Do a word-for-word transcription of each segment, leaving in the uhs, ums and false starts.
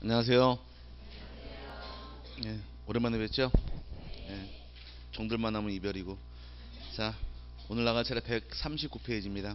안녕하세요. 예, 오랜만에 뵙죠? 예, 정들만 하면 이별이고. 자, 오늘 나갈 차례 백삼십구 페이지입니다.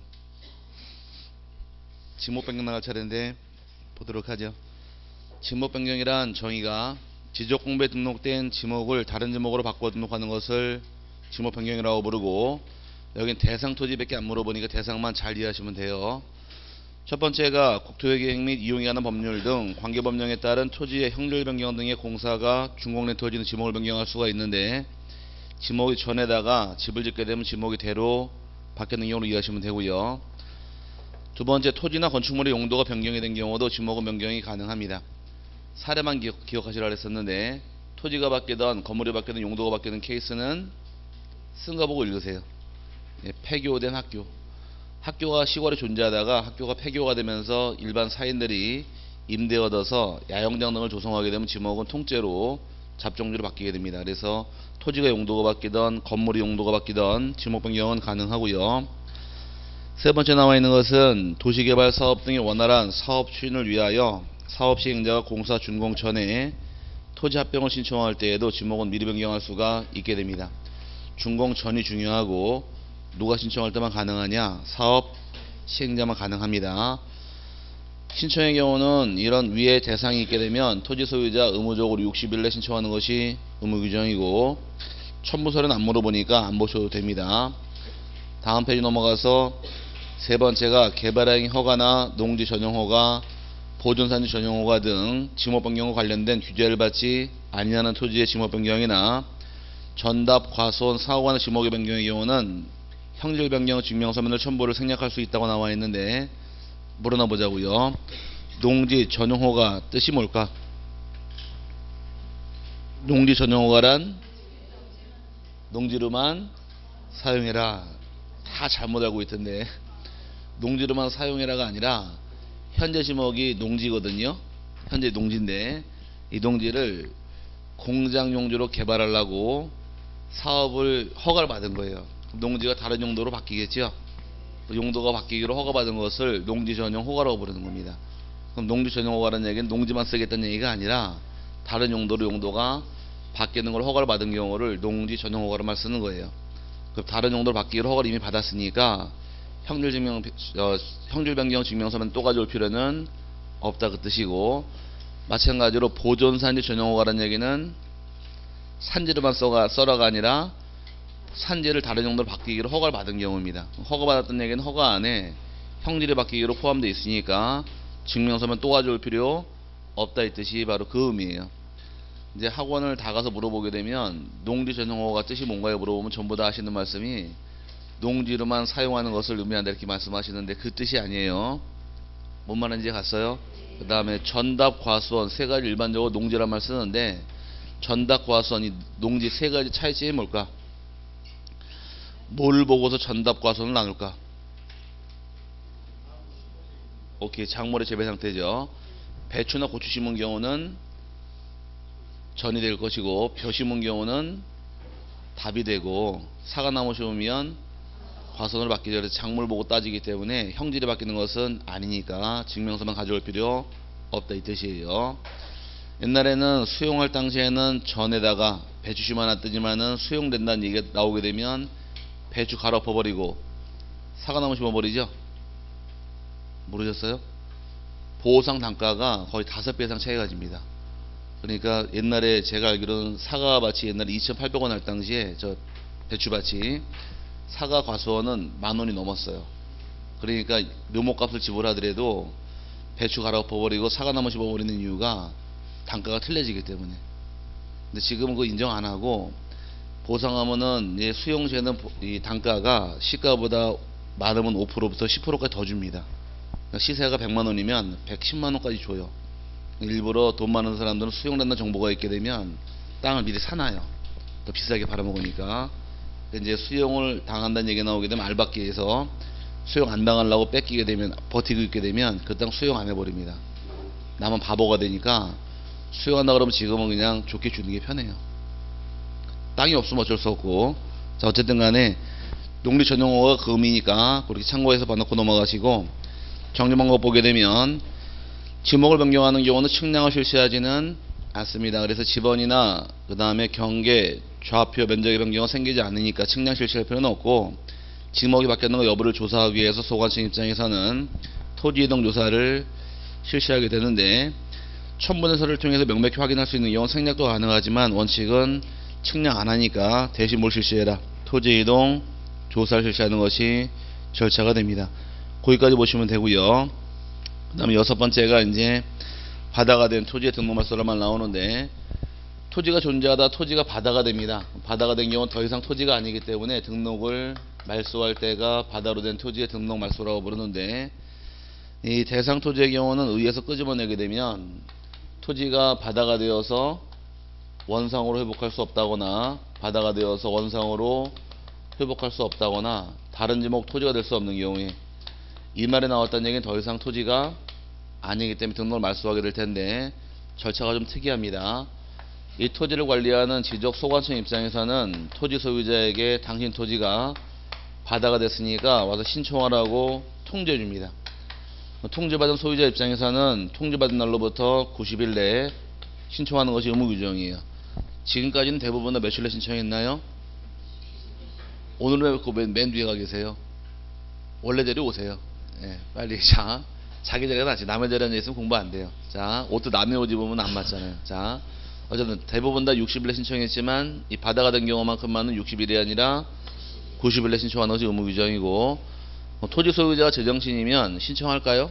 지목 변경 나갈 차례인데 보도록 하죠. 지목 변경이란 정의가 지적 공부에 등록된 지목을 다른 지목으로 바꿔 등록하는 것을 지목 변경이라고 부르고, 여긴 대상 토지밖에 안 물어보니까 대상만 잘 이해하시면 돼요. 첫 번째가 국토의 계획 및 이용에 관한 법률 등 관계법령에 따른 토지의 형질 변경 등의 공사가 준공된 토지는 지목을 변경할 수가 있는데, 지목이 전에다가 집을 짓게 되면 지목이 대로 바뀌는 경우로 이해하시면 되고요. 두 번째, 토지나 건축물의 용도가 변경이 된 경우도 지목은 변경이 가능합니다. 사례만 기억, 기억하시라 그랬었는데, 토지가 바뀌던 건물이 바뀌던 용도가 바뀌는 케이스는 쓴 거 보고 읽으세요. 예, 폐교된 학교. 학교가 시골에 존재하다가 학교가 폐교가 되면서 일반 사인들이 임대 얻어서 야영장 등을 조성하게 되면 지목은 통째로 잡종지로 바뀌게 됩니다. 그래서 토지가 용도가 바뀌던 건물의 용도가 바뀌던 지목 변경은 가능하고요. 세 번째 나와 있는 것은 도시개발 사업 등의 원활한 사업 추진을 위하여 사업 시행자가 공사 준공 전에 토지 합병을 신청할 때에도 지목은 미리 변경할 수가 있게 됩니다. 준공 전이 중요하고, 누가 신청할 때만 가능하냐? 사업 시행자만 가능합니다. 신청의 경우는 이런 위에 대상이 있게 되면 토지 소유자 의무적으로 육십 일 내 신청하는 것이 의무 규정이고, 첨부서는 안 물어보니까 안 보셔도 됩니다. 다음 페이지 넘어가서 세 번째가 개발행위 허가나 농지 전용 허가, 보존산지 전용 허가 등 지목 변경과 관련된 규제를 받지 아니하는 토지의 지목 변경이나 전답, 과손, 사고관의 지목의 변경의 경우는 형질 변경 증명서면을 첨부를 생략할 수 있다고 나와 있는데, 물어나 보자고요. 농지 전용 허가 뜻이 뭘까? 농지 전용 허가란 농지로만 사용해라. 다 잘못 알고 있던데, 농지로만 사용해라가 아니라 현재 지목이 농지거든요. 현재 농지인데 이 농지를 공장 용지로 개발하려고 사업을 허가를 받은 거예요. 농지가 다른 용도로 바뀌겠죠. 용도가 바뀌기로 허가받은 것을 농지 전용 허가라고 부르는 겁니다. 그럼 농지 전용 허가라는 얘기는 농지만 쓰겠다는 얘기가 아니라 다른 용도로 용도가 바뀌는 걸 허가를 받은 경우를 농지 전용 허가로만 쓰는 거예요. 그럼 다른 용도로 바뀌기로 허가를 이미 받았으니까 형질 증명, 어, 형질 변경 증명서는 또 가져올 필요는 없다 그 뜻이고, 마찬가지로 보존산지 전용 허가라는 얘기는 산지로만 써가, 써라가 아니라 산지를 다른 용도로 바뀌기로 허가를 받은 경우입니다. 허가받았던 얘기는 허가 안에 형질이 바뀌기로 포함되어 있으니까 증명서면 또 가져올 필요 없다 이 뜻이 바로 그 의미예요. 이제 학원을 다 가서 물어보게 되면 농지 전용 허가 뜻이 뭔가요 물어보면 전부 다 하시는 말씀이 농지로만 사용하는 것을 의미한다 이렇게 말씀하시는데, 그 뜻이 아니에요. 뭔 말인지 갔어요? 그 다음에 전답, 과수원 세 가지 일반적으로 농지란 말 쓰는데, 전답, 과수원 이 농지 세 가지 차이점이 뭘까? 뭘 보고서 전답, 과수원을 나눌까? 오케이, 작물의 재배 상태죠. 배추나 고추 심은 경우는 전이 될 것이고, 벼 심은 경우는 답이 되고, 사과나무 심으면 과수원으로 바뀌죠. 그래서 작물 보고 따지기 때문에 형질이 바뀌는 것은 아니니까 증명서만 가져올 필요 없다 이 뜻이에요. 옛날에는 수용할 당시에는 전에다가 배추 심어놨더니만은 수용된다는 얘기가 나오게 되면 배추 갈아 엎어버리고 사과나무 심어버리죠. 모르셨어요? 보호상 단가가 거의 다섯 배 이상 차이가 집니다. 그러니까 옛날에 제가 알기로는 사과밭이 옛날에 이천팔백 원 할 당시에 저 배추밭이 사과 과수원은 만 원이 넘었어요. 그러니까 묘목값을 지불하더라도 배추 갈아 엎어버리고 사과나무 심어버리는 이유가 단가가 틀려지기 때문에. 근데 지금은 그거 인정 안 하고 보상하면은 수용시에는 이 단가가 시가보다 많으면 오 퍼센트부터 십 퍼센트까지 더 줍니다. 그러니까 시세가 백만 원이면 백십만 원까지 줘요. 일부러 돈 많은 사람들은 수용된다는 정보가 있게 되면 땅을 미리 사놔요. 더 비싸게 팔아먹으니까. 이제 수용을 당한다는 얘기가 나오게 되면 알박기에서 수용 안 당하려고 뺏기게 되면, 버티고 있게 되면 그 땅 수용 안 해버립니다. 나만 바보가 되니까 수용한다 그러면 지금은 그냥 좋게 주는 게 편해요. 땅이 없으면 어쩔 수 없고. 자, 어쨌든 간에 농지 전용어가 그 의미니까 그렇게 참고해서 봐놓고 넘어가시고, 정리 방법 보게 되면 지목을 변경하는 경우는 측량을 실시하지는 않습니다. 그래서 지번이나 그 다음에 경계, 좌표, 면적의 변경은 생기지 않으니까 측량 실시할 필요는 없고, 지목이 바뀌었는 거 여부를 조사하기 위해서 소관청 입장에서는 토지 이동 조사를 실시하게 되는데, 첨부문서를 통해서 명백히 확인할 수 있는 경우는 생략도 가능하지만 원칙은 측량 안 하니까 대신 뭘 실시해라? 토지 이동 조사를 실시하는 것이 절차가 됩니다. 거기까지 보시면 되고요. 그 다음에 여섯 번째가 이제 바다가 된 토지의 등록 말소라만 나오는데, 토지가 존재하다 토지가 바다가 됩니다. 바다가 된 경우는 더 이상 토지가 아니기 때문에 등록을 말소할 때가 바다로 된 토지의 등록 말소라고 부르는데, 이 대상 토지의 경우는 의에서 끄집어내게 되면 토지가 바다가 되어서 원상으로 회복할 수 없다거나 바다가 되어서 원상으로 회복할 수 없다거나 다른 지목 토지가 될 수 없는 경우에, 이 말에 나왔다는 얘기는 더 이상 토지가 아니기 때문에 등록을 말소하게 될 텐데, 절차가 좀 특이합니다. 이 토지를 관리하는 지적 소관청 입장에서는 토지 소유자에게 당신 토지가 바다가 됐으니까 와서 신청하라고 통지해 줍니다. 통지받은 소유자 입장에서는 통지받은 날로부터 구십 일 내에 신청하는 것이 의무 규정이에요. 지금까지는 대부분 다 며칠 내에 신청했나요? 오늘은 왜 맨, 맨 뒤에 가 계세요? 원래대로 오세요. 예, 빨리. 자, 자기 자리가 낫지. 남의 자리에 앉아있으면 공부 안 돼요. 자, 옷도 남의 옷 입으면 안 맞잖아요. 자, 어쨌든 대부분 다 육십 일에 신청했지만 이 바다가 된 경우만큼만은 육십 일이 아니라 구십 일에 신청하는 것이 의무 규정이고, 뭐 토지 소유자가 제정신이면 신청할까요?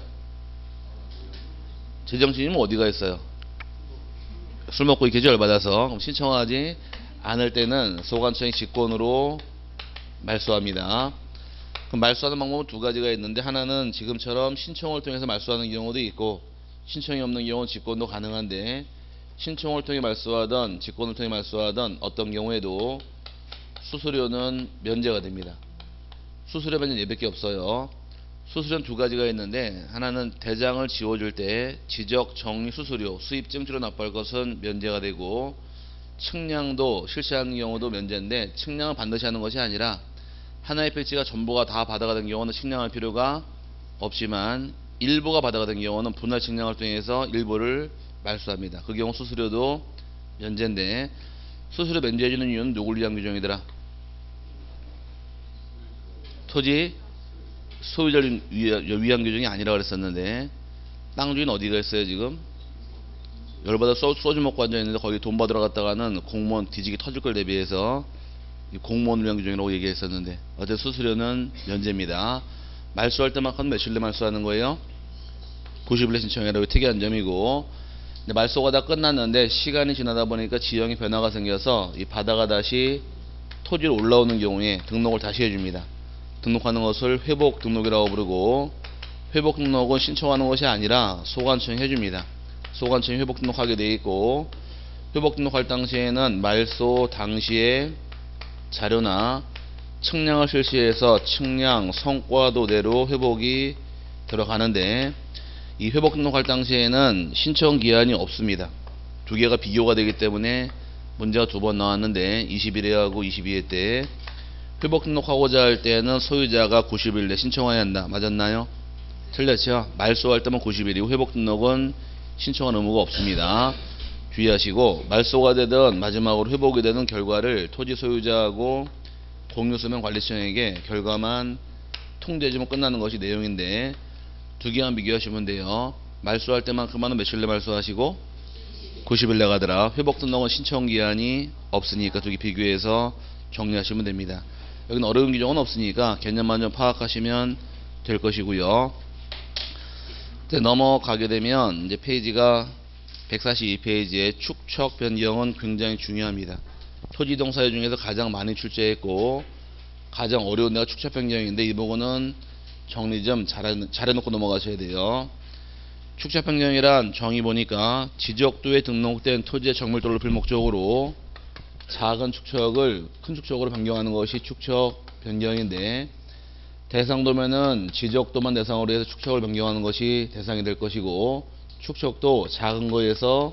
제정신이면 어디가 있어요? 술 먹고 이렇게 열받아서. 그럼 신청하지 않을 때는 소관청이 직권으로 말소합니다. 그럼 말소하는 방법은 두 가지가 있는데, 하나는 지금처럼 신청을 통해서 말소하는 경우도 있고, 신청이 없는 경우는 직권도 가능한데, 신청을 통해 말소하던 직권을 통해 말소하던 어떤 경우에도 수수료는 면제가 됩니다. 수수료 면제 예밖에 없어요. 수수료는 두 가지가 있는데, 하나는 대장을 지워줄 때 지적 정리 수수료, 수입증주로 납부할 것은 면제가 되고, 측량도 실시하는 경우도 면제인데, 측량을 반드시 하는 것이 아니라 하나의 필지가 전부가 다 바다가 된 경우는 측량할 필요가 없지만, 일부가 바다가 된 경우는 분할 측량을 통해서 일부를 말소합니다. 그 경우 수수료도 면제인데, 수수료 면제해주는 이유는 누구를 위한 규정이더라? 토지 소유자를 위한 규정이 아니라 그랬었는데, 땅 주인 어디가 있어요 지금? 열받아 소주 먹고 앉아있는데 거기 돈 받으러 갔다가는 공무원 뒤지기 터질 걸 대비해서 공무원을 위한 규정이라고 얘기했었는데, 어제 수수료는 면제입니다. 말소할 때만큼 며칠 내 말소하는 거예요? 구십 일에 신청해라고 특이한 점이고, 근데 말소가 다 끝났는데 시간이 지나다 보니까 지형의 변화가 생겨서 이 바다가 다시 토지로 올라오는 경우에 등록을 다시 해줍니다. 등록하는 것을 회복 등록이라고 부르고, 회복 등록은 신청하는 것이 아니라 소관청이 해줍니다. 소관청이 회복 등록하게 되어 있고, 회복 등록할 당시에는 말소 당시에 자료나 측량을 실시해서 측량 성과도대로 회복이 들어가는데, 이 회복 등록할 당시에는 신청 기한이 없습니다. 두 개가 비교가 되기 때문에 문제가 두 번 나왔는데, 이십 일에하고 이십이 회 때 회복 등록하고자 할 때는 소유자가 구십 일 내 신청해야 한다. 맞았나요? 틀렸죠? 말소할 때만 구십 일이고 회복 등록은 신청할 의무가 없습니다. 주의하시고, 말소가 되든 마지막으로 회복이 되는 결과를 토지 소유자하고 공유수면 관리청에게 결과만 통지해주면 끝나는 것이 내용인데, 두 개만 비교하시면 돼요. 말소할 때만큼만은 며칠 내 말소하시고 구십 일 내 가더라. 회복 등록은 신청 기한이 없으니까 두 개 비교해서 정리하시면 됩니다. 여기는 어려운 규정은 없으니까 개념만 좀 파악하시면 될 것이고요. 이제 넘어가게 되면 이제 페이지가 백사십이 페이지의 축척 변경은 굉장히 중요합니다. 토지 이동 사유 중에서 가장 많이 출제했고 가장 어려운 데가 축척 변경인데, 이 부분은 정리 좀 잘해, 잘해놓고 넘어가셔야 돼요. 축척 변경이란 정의 보니까 지적도에 등록된 토지의 정밀도를 필목적으로 작은 축척을 큰 축척으로 변경하는 것이 축척 변경인데, 대상도면은 지적도만 대상으로 해서 축척을 변경하는 것이 대상이 될 것이고, 축척도 작은 거에서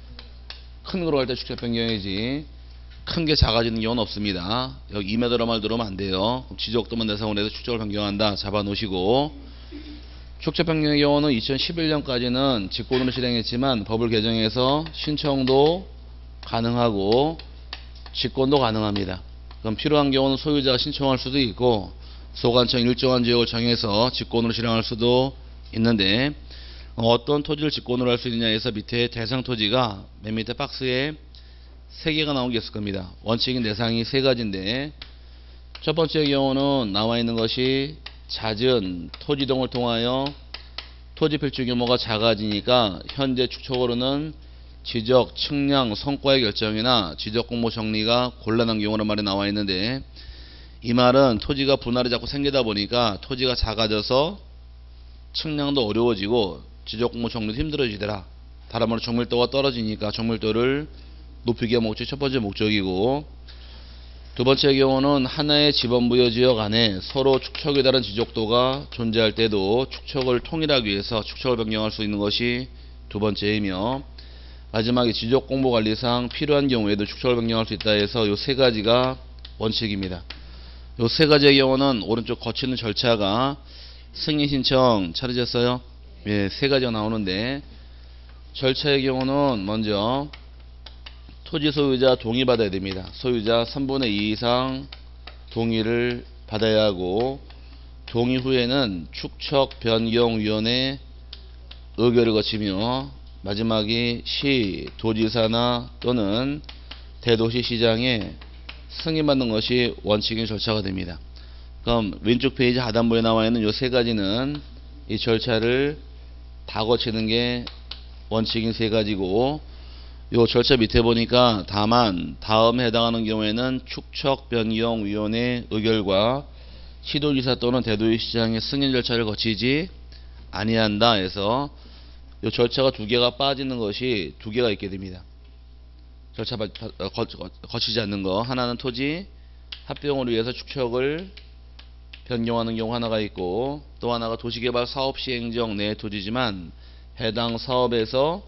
큰 거로 할 때 축척 변경이지 큰 게 작아지는 경우는 없습니다. 여기 이 미터라 말 들으면 안 돼요. 지적도만 대상으로 해서 축척을 변경한다 잡아 놓으시고, 축척 변경의 경우는 이천십일 년까지는 직권으로 실행했지만 법을 개정해서 신청도 가능하고 직권도 가능합니다. 그럼 필요한 경우는 소유자가 신청할 수도 있고 소관청 일정한 지역을 정해서 직권으로 실행할 수도 있는데 어떤 토지를 직권으로 할 수 있느냐에서 밑에 대상 토지가 맨 밑에 박스에 세 개가 나온 게 있을 겁니다. 원칙인 대상이 세 가지인데 첫 번째 경우는 나와 있는 것이 잦은 토지 이동을 통하여 토지 필지 규모가 작아지니까 현재 축척으로는 지적, 측량, 성과의 결정이나 지적 공모 정리가 곤란한 경우란 말이 나와 있는데 이 말은 토지가 분할이 자꾸 생기다 보니까 토지가 작아져서 측량도 어려워지고 지적 공모 정리도 힘들어지더라. 다른 말로 정밀도가 떨어지니까 정밀도를 높이기가 목적이 첫 번째 목적이고 두 번째 경우는 하나의 지번부여 지역 안에 서로 축척에 따른 지적도가 존재할 때도 축척을 통일하기 위해서 축척을 변경할 수 있는 것이 두 번째이며 마지막에 지적공모관리상 필요한 경우에도 축척을 변경할 수 있다 해서 이 세 가지가 원칙입니다. 이 세 가지의 경우는 오른쪽 거치는 절차가 승인 신청 찾으셨어요? 예, 세 가지가 나오는데 절차의 경우는 먼저 토지 소유자 동의 받아야 됩니다. 소유자 삼분의 이 이상 동의를 받아야 하고 동의 후에는 축척 변경위원회 의결을 거치며 마지막이 시, 도지사나 또는 대도시시장에 승인받는 것이 원칙인 절차가 됩니다. 그럼 왼쪽 페이지 하단부에 나와 있는 이 세 가지는 이 절차를 다 거치는 게 원칙인 세 가지고 요 절차 밑에 보니까 다만 다음에 해당하는 경우에는 축척 변경위원회 의결과 시도지사 또는 대도시시장의 승인 절차를 거치지 아니한다 해서 요 절차가 두 개가 빠지는 것이 두 개가 있게 됩니다. 절차 거, 거, 거치지 않는 거 하나는 토지 합병을 위해서 축척을 변경하는 경우 하나가 있고 또 하나가 도시개발 사업시행령 내 토지지만 해당 사업에서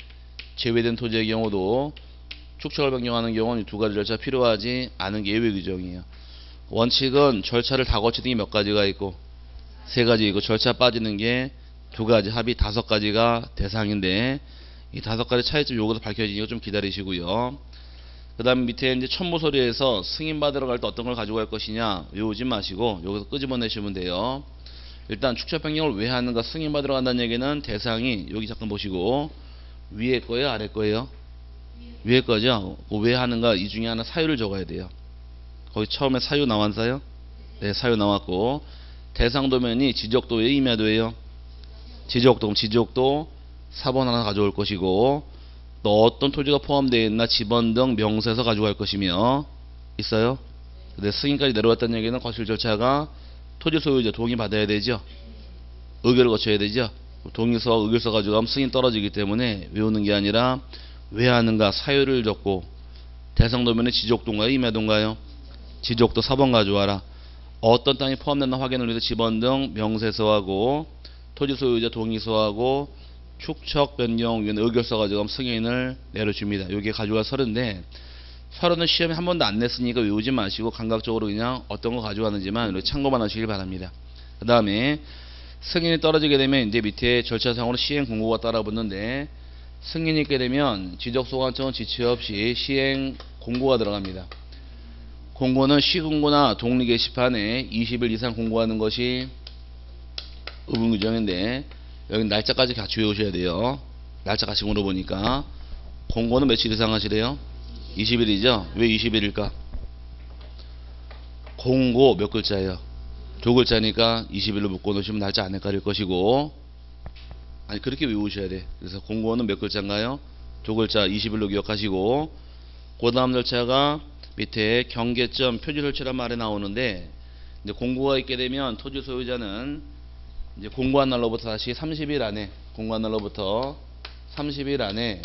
제외된 토지의 경우도 축척을 변경하는 경우는 이 두 가지 절차 필요하지 않은 게 예외 규정이에요. 원칙은 절차를 다 거치는 게 몇 가지가 있고 세 가지 있고 절차 빠지는 게 두 가지 합이 다섯 가지가 대상인데 이 다섯 가지 차이점 요것도 밝혀지니까 좀 기다리시고요. 그 다음에 밑에 이제 첨부서류에서 승인 받으러 갈 때 어떤 걸 가지고 갈 것이냐 외우지 마시고 여기서 끄집어내시면 돼요. 일단 축척 변경을 왜 하는가 승인 받으러 간다는 얘기는 대상이 여기 잠깐 보시고 위에 거예요 아래 거예요? 위에 거죠. 왜 하는가 이 중에 하나 사유를 적어야 돼요. 거기 처음에 사유 나왔어요? 네, 사유 나왔고 대상 도면이 지적도에 임야도예요. 지적도 지적도 사 번 하나 가져올 것이고 또 어떤 토지가 포함되어 있나 지번 등 명세서 가져갈 것이며 있어요? 근데 승인까지 내려왔다는 얘기는 거실 절차가 토지 소유자 동의 받아야 되죠. 의결을 거쳐야 되죠. 동의서와 의결서 가지고 가면 승인 떨어지기 때문에 외우는 게 아니라 왜 하는가 사유를 적고 대상 도면에 지적도인가요? 임야도인가요? 지적도 사 번 가져와라. 어떤 땅이 포함됐나 확인을 위해서 지번 등 명세서하고 토지 소유자 동의서하고 축척 변경위원회 의결서 가지고 승인을 내려줍니다. 여기에 가져갈 서른인데 서른은 시험에 한 번도 안 냈으니까 외우지 마시고 감각적으로 그냥 어떤 거 가져가는지만 이렇게 참고만 하시길 바랍니다. 그 다음에 승인이 떨어지게 되면 이제 밑에 절차상으로 시행 공고가 따라 붙는데 승인이 있게 되면 지적소관청은 지체 없이 시행 공고가 들어갑니다. 공고는 시군구나 독립 게시판에 이십 일 이상 공고하는 것이 의무 규정인데 여기 날짜까지 같이 외우셔야 돼요. 날짜 같이 물어보니까 공고는 며칠 이상 하시래요? 이십 일이죠? 왜 이십 일일까? 공고 몇 글자예요? 두 글자니까 이십 일로 묶어 놓으시면 날짜 안 헷갈릴 것이고 아니 그렇게 외우셔야 돼. 그래서 공고는 몇 글자인가요? 두 글자 이십 일로 기억하시고 그 다음 절차가 밑에 경계점 표지 설치란 말이 나오는데 이제 공고가 있게 되면 토지 소유자는 이제 공고한 날로부터 다시 삼십 일 안에 공고한 날로부터 삼십 일 안에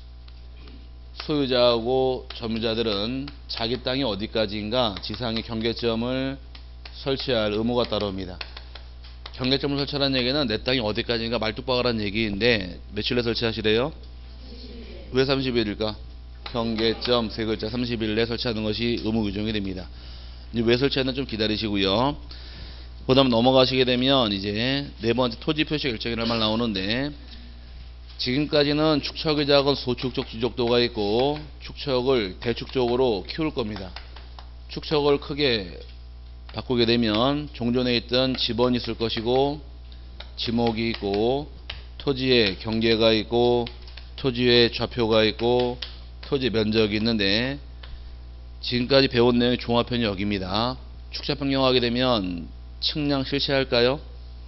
소유자하고 점유자들은 자기 땅이 어디까지인가 지상의 경계점을 설치할 의무가 따라옵니다. 경계점을 설치하라는 얘기는 내 땅이 어디까지인가 말뚝박으라는 얘기인데 며칠에 설치하시래요? 왜 삼십 일일까? 경계점 세 글자 삼십 일 내에 설치하는 것이 의무 규정이 됩니다. 이제 왜 설치하는 좀 기다리시고요. 그 다음 넘어가시게 되면 이제 네 번째 토지 표시 결정이라는 말 나오는데, 지금까지는 축척의 작은 소축적 지적도가 있고 축척을 대축적으로 키울 겁니다. 축척을 크게 바꾸게 되면 종전에 있던 지번이 있을 것이고 지목이 있고 토지에 경계가 있고 토지에 좌표가 있고 토지 면적이 있는데, 지금까지 배운 내용의 종합편이 여기입니다. 축척 변경하게 되면 측량 실시할까요?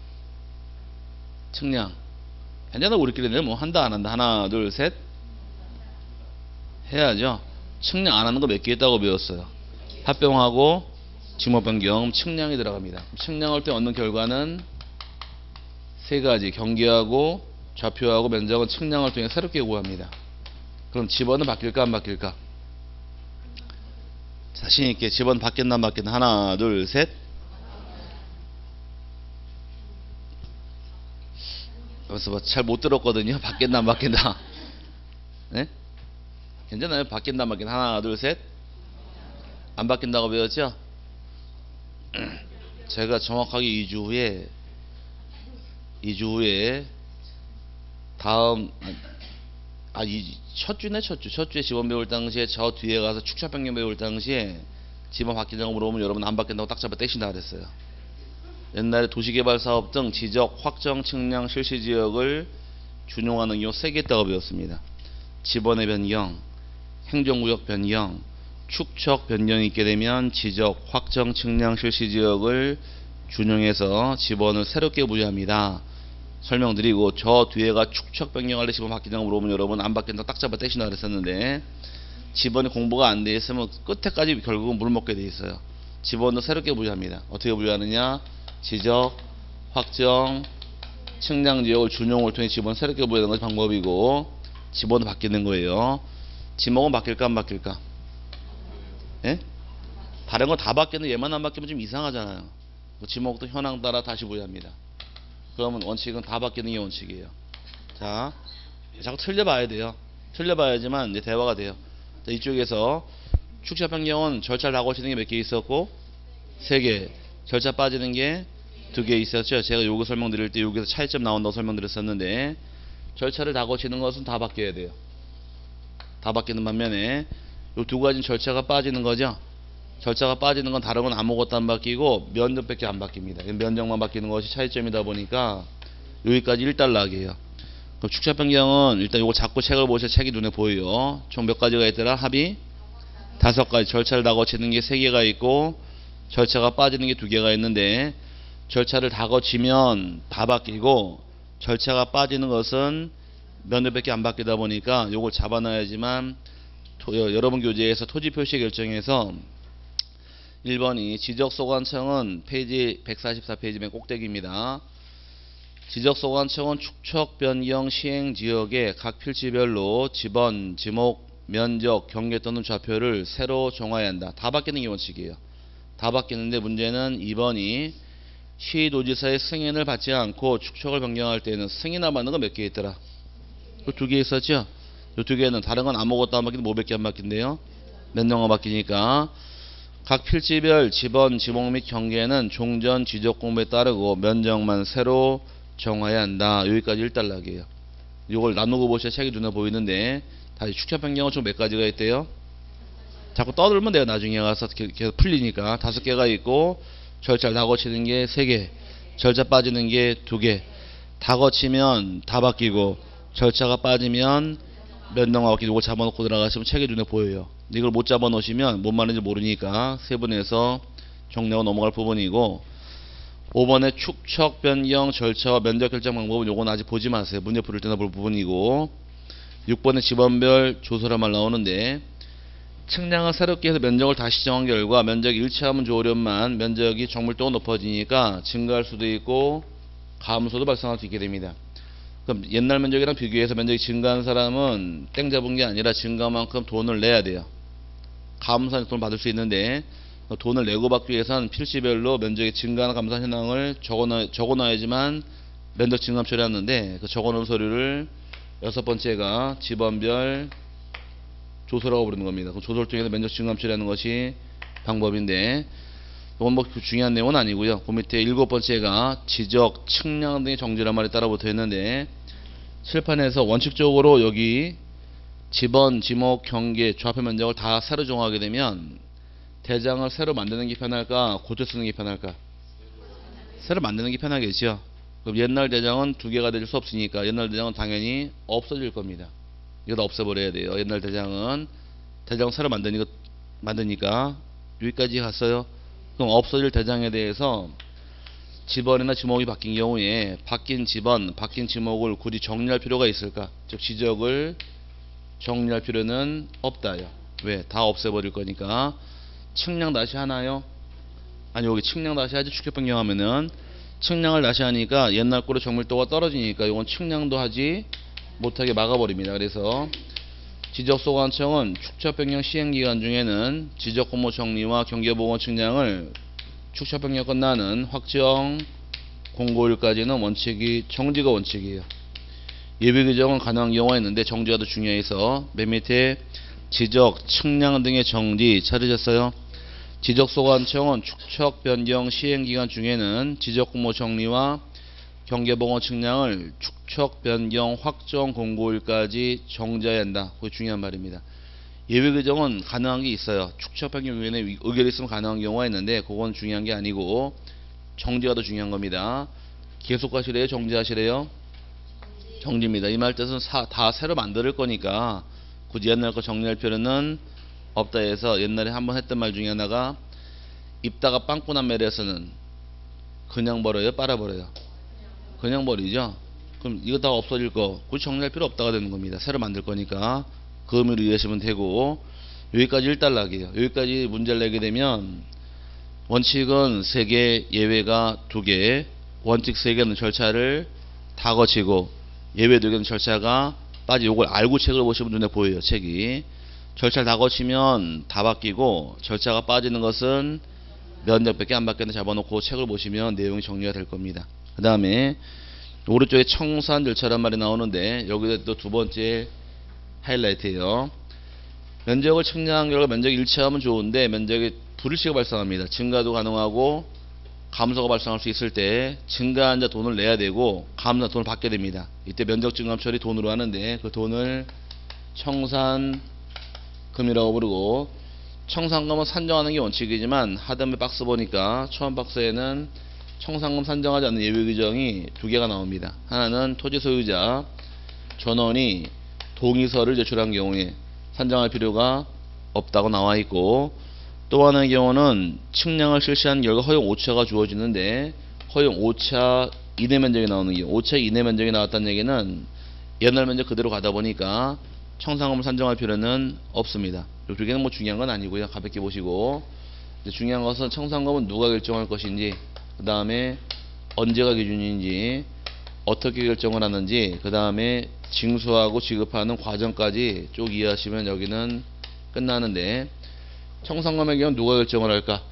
측량 괜찮아. 우리끼리는 뭐 한다 안 한다, 하나 둘 셋 해야죠. 측량 안 하는 거 몇 개 있다고 배웠어요. 합병하고 지목 변경, 측량이 들어갑니다. 측량할 때 얻는 결과는 세 가지, 경계하고 좌표하고 면적은 측량을 통해 새롭게 구합니다. 그럼 지번은 바뀔까 안 바뀔까? 자신있게 지번 바뀌었나 안 바뀌었나, 하나 둘 셋. 그래서 잘 못 들었거든요. 바뀌었나 안 바뀐다. 네? 괜찮아요. 바뀐다 안 바뀐다, 하나 둘 셋. 안 바뀐다고 배웠죠? 제가 정확하게 이 주 후에 이 주 후에 다음 아 이 첫 주네 첫 주 첫 주에 지번 배울 당시에 저 뒤에 가서 축척 변경 배울 당시에 지번 바뀐다고 물어보면 여러분 안 바뀐다고 딱 잡아 떼신다 그랬어요. 옛날에 도시개발사업 등 지적, 확정, 측량, 실시지역을 준용하는 경우 세 개 있다고 배웠습니다. 지번의 변경, 행정구역 변경, 축척 변경이 있게 되면 지적, 확정, 측량, 실시지역을 준용해서 지번을 새롭게 부여합니다. 설명드리고, 저 뒤에가 축척 변경할 때 지번 바뀌냐고 물어보면 여러분 안 바뀐다고 딱 잡아 떼신다 그랬었는데, 지번이 공부가 안 돼 있으면 끝에까지 결국은 물 먹게 돼 있어요. 지번을 새롭게 부여합니다. 어떻게 부여하느냐? 지적, 확정, 측량 지역을 준용을 통해 지번 새롭게 부여하는 것이 방법이고, 지번은 바뀌는 거예요. 지목은 바뀔까 안 바뀔까? 예? 다른 거 다 바뀌는데 얘만 안 바뀌면 좀 이상하잖아요. 지목도 현황 따라 다시 부여합니다. 그러면 원칙은 다 바뀌는 게 원칙이에요. 자, 자꾸 틀려봐야 돼요. 틀려봐야지만 이제 대화가 돼요. 자, 이쪽에서 축척 변경은 절차를 다 거치는 게 몇 개 있었고 세 개, 절차 빠지는 게 두 개 있었죠. 제가 요거 설명드릴 때 여기서 차이점 나온다고 설명드렸었는데, 절차를 다 거치는 것은 다 바뀌어야 돼요. 다 바뀌는 반면에 요 두 가지는 절차가 빠지는 거죠. 절차가 빠지는 건 다른 건 아무것도 안 바뀌고 면적밖에 안 바뀝니다. 면적만 바뀌는 것이 차이점이다 보니까 여기까지 일단락이에요. 그럼 축척 변경은 일단 요거 자꾸 책을 보셔야 책이 눈에 보여요. 총 몇 가지가 있더라? 합이 다섯 가지. 절차를 다 거치는 게 세 개가 있고 절차가 빠지는 게 두 개가 있는데, 절차를 다 거치면 다 바뀌고 절차가 빠지는 것은 면적밖에 안 바뀌다 보니까 요걸 잡아놔야지만 토, 여러분 교재에서 토지 표시 결정에서 일 번이 지적소관청은 페이지 백사십사 페이지 맨 꼭대기입니다. 지적소관청은 축척 변경 시행 지역의 각 필지별로 지번, 지목, 면적, 경계 또는 좌표를 새로 정하여야 한다. 다 바뀌는 게 원칙이에요. 다 바뀌는데 문제는 이 번이 시도지사의 승인을 받지 않고 축척을 변경할 때는 승인 안 받는 거 몇 개 있더라? 그 두 개 있었죠? 이 두 개는 다른 건 아무것도 안 바뀌는데 뭐밖에 안 바뀐대요? 몇 명만 바뀌니까 각 필지별 지번, 지목 및 경계는 종전 지적 공부에 따르고 면적만 새로 정해야 한다. 여기까지 일단락이에요. 이걸 나누고 보셔야 책이 눈에 보이는데, 다시 축척 변경은 총 몇 가지가 있대요? 자꾸 떠들면 돼요. 나중에 가서 계속 풀리니까. 다섯 개가 있고 절차를 다 거치는 게 세 개, 절차 빠지는 게 두 개. 다 거치면 다 바뀌고 절차가 빠지면 면적만 바뀌고, 이거 잡아놓고 들어가시면 책이 눈에 보여요. 이걸 못 잡아놓으시면 뭔 말인지 모르니까 세분해서 정리하고 넘어갈 부분이고, 오 번에 축척 변경 절차와 면적 결정 방법은 요건 아직 보지 마세요. 문제 풀을 때나 볼 부분이고, 육 번에 지번별 조서란 말 나오는데, 측량을 새롭게 해서 면적을 다시 정한 결과 면적이 일치하면 좋으련만 면적이 정밀도가 높아지니까 증가할 수도 있고 감소도 발생할 수 있게 됩니다. 그럼 옛날 면적이랑 비교해서 면적이 증가한 사람은 땡 잡은 게 아니라 증가만큼 돈을 내야 돼요. 감소한 돈을 받을 수 있는데, 돈을 내고 받기 위해서는 필지별로 면적이 증가하는 감소한 현황을 적어놔, 적어놔야지만 면적 증감 처리하는데, 그 적어놓은 서류를 여섯 번째가 지번별 조서라고 부르는 겁니다. 그 조서를 통해서 면적 증감 처리하는 것이 방법인데, 이건 뭐 중요한 내용은 아니고요. 그 밑에 일곱 번째가 지적, 측량 등의 정지란 말이 따라 붙어 있는데 칠판에서 원칙적으로 여기 지번, 지목, 경계, 좌표 면적을 다 새로 정하게 되면 대장을 새로 만드는 게 편할까? 고쳐 쓰는 게 편할까? 새로 만드는 게 편하겠죠. 그럼 옛날 대장은 두 개가 될 수 없으니까 옛날 대장은 당연히 없어질 겁니다. 이거 다 없애버려야 돼요. 옛날 대장은 대장 새로 만드니까, 만드니까 여기까지 갔어요. 그럼 없어질 대장에 대해서 지번이나 지목이 바뀐 경우에 바뀐 지번, 바뀐 지목을 굳이 정리할 필요가 있을까? 즉 지적을 정리할 필요는 없다요. 왜? 다 없애버릴 거니까. 측량 다시 하나요? 아니 여기 측량 다시 하지. 축적 변경하면은 측량을 다시 하니까 옛날 거로 정밀도가 떨어지니까 이건 측량도 하지 못하게 막아버립니다. 그래서 지적소관청은 축적 변경 시행기간 중에는 지적 공모 정리와 경계보건 측량을 축적 변경 끝나는 확정 공고일까지는 원칙이 정지가 원칙이에요. 예외 규정은 가능한 경우가 있는데 정지가 더 중요해서 맨 밑에 지적, 측량 등의 정지 찾으셨어요? 지적소관청은 축적 변경 시행기간 중에는 지적 공모 정리와 경계보건 측량을 축적 변경 확정 공고일까지 정지해야 한다. 그게 중요한 말입니다. 예외 규정은 가능한 게 있어요. 축적 변경위원회 의결이 있으면 가능한 경우가 있는데 그건 중요한 게 아니고 정지가 더 중요한 겁니다. 계속 하시래요? 정지하시래요? 정지입니다. 이 말 뜻은 사, 다 새로 만들 거니까 굳이 옛날 거 정리할 필요는 없다 해서 옛날에 한번 했던 말 중에 하나가 입다가 빵꾸 난 매래에서는 그냥 버려요? 빨아버려요? 그냥 버리죠? 그럼 이거 다 없어질 거 굳이 정리할 필요 없다가 되는 겁니다. 새로 만들 거니까 그 의미로 이해하시면 되고 여기까지 일단락이에요. 여기까지 문제를 내게 되면 원칙은 세 개, 예외가 두 개, 원칙 세 개는 절차를 다 거치고 예외 두 개는 절차가 빠지. 요걸 알고 책을 보시면 눈에 보여요. 책이 절차를 다 거치면 다 바뀌고 절차가 빠지는 것은 면적밖에 안 바뀌는데 잡아놓고 책을 보시면 내용이 정리가 될 겁니다. 그 다음에 오른쪽에 청산 절차란 말이 나오는데 여기서 또 두 번째 하이라이트예요. 면적을 측량한 결과 면적이 일치하면 좋은데 면적이 불일치가 발생합니다. 증가도 가능하고 감소가 발생할 수 있을 때 증가한 자 돈을 내야 되고 감소한 돈을 받게 됩니다. 이때 면적 증감 처리 돈으로 하는데 그 돈을 청산금이라고 부르고 청산금은 산정하는 게 원칙이지만 하단부 박스 보니까 처음 박스에는 청산금 산정하지 않는 예외 규정이 두 개가 나옵니다. 하나는 토지 소유자 전원이 동의서를 제출한 경우에 산정할 필요가 없다고 나와 있고 또 하나의 경우는 측량을 실시한 결과 허용 오차가 주어지는데 허용 오차 이내 면적이 나오는 경우 오차 이내 면적이 나왔다는 얘기는 옛날 면적 그대로 가다 보니까 청산금을 산정할 필요는 없습니다. 이 두 개는 뭐 중요한 건 아니고요. 가볍게 보시고 중요한 것은 청산금은 누가 결정할 것인지 그 다음에 언제가 기준인지 어떻게 결정을 하는지 그 다음에 징수하고 지급하는 과정까지 쭉 이해하시면 여기는 끝나는데 청산금의 경우는 누가 결정을 할까?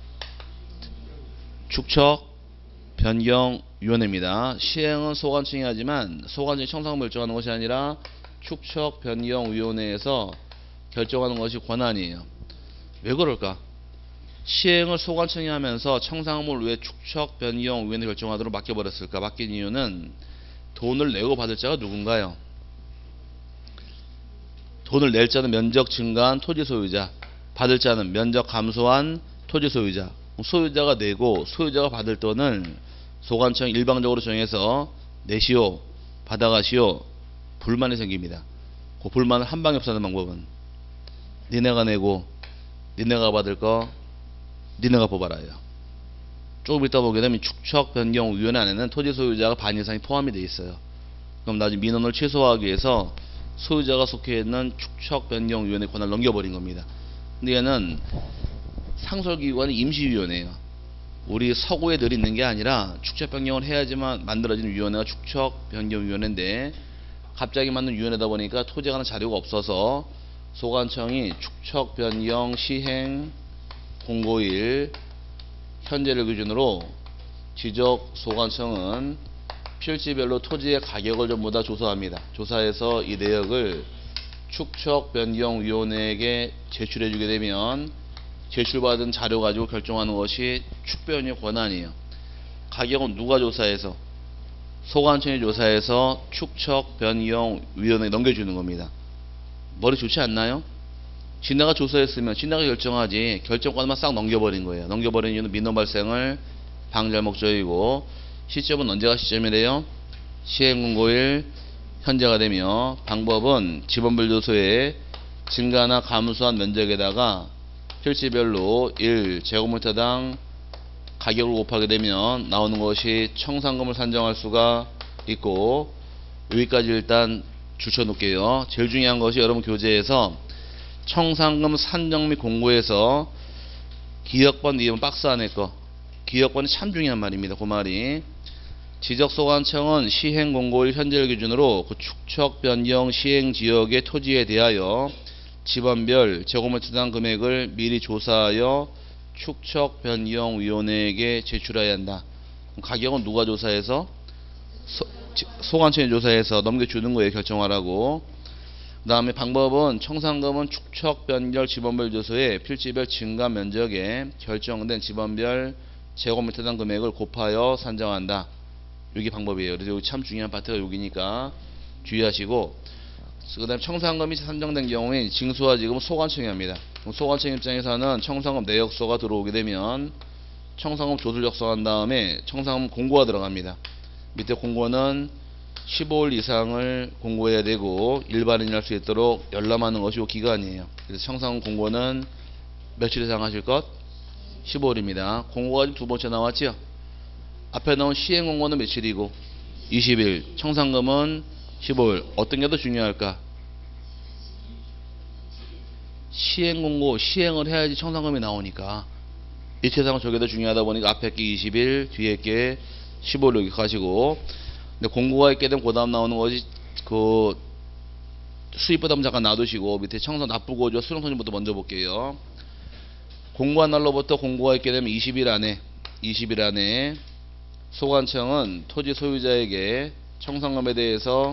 축척 변경위원회입니다. 시행은 소관청이 하지만 소관청이 청산금을 결정하는 것이 아니라 축척 변경위원회에서 결정하는 것이 권한이에요. 왜 그럴까? 시행을 소관청이 하면서 청산금을 왜 축척 변경위원회 결정하도록 맡겨버렸을까? 맡긴 이유는 돈을 내고 받을 자가 누군가요? 돈을 낼 자는 면적 증가한 토지 소유자, 받을 자는 면적 감소한 토지 소유자. 소유자가 내고 소유자가 받을 돈을 소관청이 일방적으로 정해서 내시오, 받아가시오. 불만이 생깁니다. 그 불만을 한 방에 없애는 방법은 니네가 내고 니네가 받을 거 니네가 뽑아라요. 조금 이따 보게 되면 축척 변경위원회 안에는 토지 소유자가 반 이상이 포함이 되어 있어요. 그럼 나중에 민원을 최소화하기 위해서 소유자가 속해 있는 축척 변경위원회 권한을 넘겨버린 겁니다. 근데 얘는 상설기관이 임시위원회예요. 우리 서구에 늘 있는 게 아니라 축척 변경을 해야지만 만들어지는 위원회가 축척 변경위원회인데 갑자기 만든 위원회다 보니까 토지에 관한 자료가 없어서 소관청이 축척 변경 시행 공고일 현재를 기준으로 지적 소관청은 필지별로 토지의 가격을 전부 다 조사합니다. 조사해서 이 내역을 축척 변경 위원회에게 제출해 주게 되면 제출받은 자료 가지고 결정하는 것이 축변의 권한이에요. 가격은 누가 조사해서? 소관청이 조사해서 축척변경위원회에 넘겨주는 겁니다. 머리 좋지 않나요? 지네가 조사했으면 지네가 결정하지, 결정권만 싹 넘겨버린 거예요. 넘겨버린 이유는 민원 발생을 방지할 목적이고, 시점은 언제가 시점이래요? 시행공고일 현재가 되며, 방법은 지번별조소에 증가나 감소한 면적에다가 필지별로 일 제곱미터당 가격을 곱하게 되면 나오는 것이 청산금을 산정할 수가 있고, 여기까지 일단 줄쳐놓을게요. 제일 중요한 것이 여러분 교재에서 청산금 산정 및 공고에서 기억번 이으면 박스 안에 거, 기억번이 참 중요한 말입니다. 그 말이 지적소관청은 시행공고일 현재를 기준으로 그 축척 변경 시행지역의 토지에 대하여 지번별 제곱미터당 금액을 미리 조사하여 축척변경위원회에게 제출해야 한다. 그럼 가격은 누가 조사해서? 소, 소관청이 조사해서 넘겨주는 거예요. 결정하라고. 그 다음에 방법은 청산금은 축척변경 지번별 조소에 필지별 증가 면적에 결정된 지번별 제곱미터당 금액을 곱하여 산정한다. 이게 방법이에요. 그래서 여기 참 중요한 파트가 여기니까 주의하시고, 그 다음에 청산금이 산정된 경우에 징수와 지급은 소관청이 합니다. 소관청 입장에서는 청산금 내역서가 들어오게 되면 청산금 조술 작성한 다음에 청산금 공고가 들어갑니다. 밑에 공고는 십오 일 이상을 공고해야 되고 일반인이 할 수 있도록 열람하는 것이 이 기간이에요. 그래서 청산금 공고는 며칠 이상 하실 것? 십오 일입니다. 공고가 지금 두 번째 나왔죠? 앞에 나온 시행공고는 며칠이고? 이십 일. 청산금은 십오 일. 어떤 게 더 중요할까? 시행공고, 시행을 해야지 청산금이 나오니까 이체상은 저게 더 중요하다 보니까 앞에 게 이십 일, 뒤에 게 십오 일 여기 가시고, 근데 공고가 있게 되면 그 다음 나오는 것이 그 수입부담 잠깐 놔두시고 밑에 청산 납부고지와 수령선임부터 먼저 볼게요. 공고한 날로부터 공고가 있게 되면 이십 일 안에 이십 일 안에 소관청은 토지 소유자에게 청산금에 대해서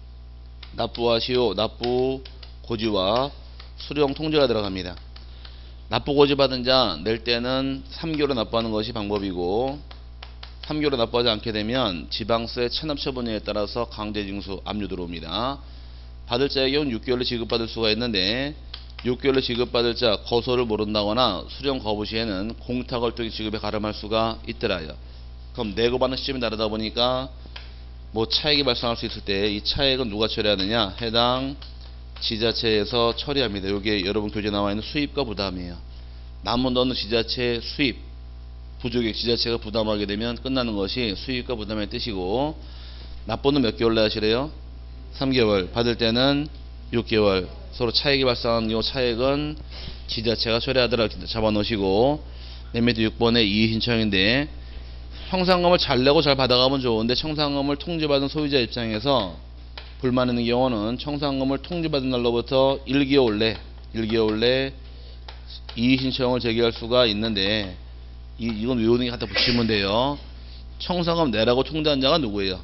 납부하시오, 납부 고지와 수령 통지가 들어갑니다. 납부 고지 받은 자 낼 때는 삼 개월에 납부하는 것이 방법이고, 삼 개월에 납부하지 않게 되면 지방세 체납 처분에 따라서 강제징수 압류 들어옵니다. 받을 자의 경우는 육 개월로 지급받을 수가 있는데, 육 개월로 지급받을 자 거소를 모른다거나 수령 거부 시에는 공탁월등히 지급에 가름할 수가 있더라요. 그럼 내고 받는 시점이 다르다 보니까 뭐 차액이 발생할 수 있을 때 이 차액은 누가 처리하느냐? 해당 지자체에서 처리합니다. 여기에 여러분 교재 나와 있는 수입과 부담이에요. 남은 돈은 지자체 수입, 부족액 지자체가 부담하게 되면 끝나는 것이 수입과 부담의 뜻이고, 납부는 몇 개월 내 하시래요? 삼 개월. 받을 때는 육 개월. 서로 차액이 발생하는 경우 차액은 지자체가 처리하도록 잡아놓으시고, 맨 밑에 육 번에 이의 신청인데, 청산금을 잘 내고 잘 받아가면 좋은데 청산금을 통지받은 소유자 입장에서 불만 있는 경우는 청산금을 통지받은 날로부터 일 개월 내 일 개월 내 이의 신청을 제기할 수가 있는데, 이, 이건 외우는 게 갖다 붙이면 돼요. 청산금 내라고 통지한 자가 누구예요?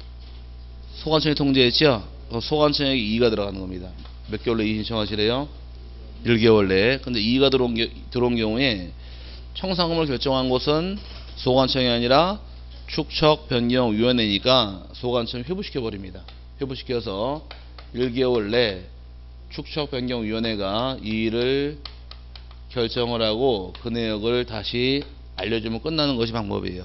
소관청이 통지했죠? 소관청에게 이의가 들어가는 겁니다. 몇 개월 내 이의 신청하시래요? 일 개월 내. 근데 이의가 들어온, 게, 들어온 경우에 청산금을 결정한 곳은 소관청이 아니라 축척변경위원회니까 소관청이 회부시켜버립니다. 회부시켜서 일 개월 내 축척변경위원회가 이 일을 결정을 하고 그 내역을 다시 알려주면 끝나는 것이 방법이에요.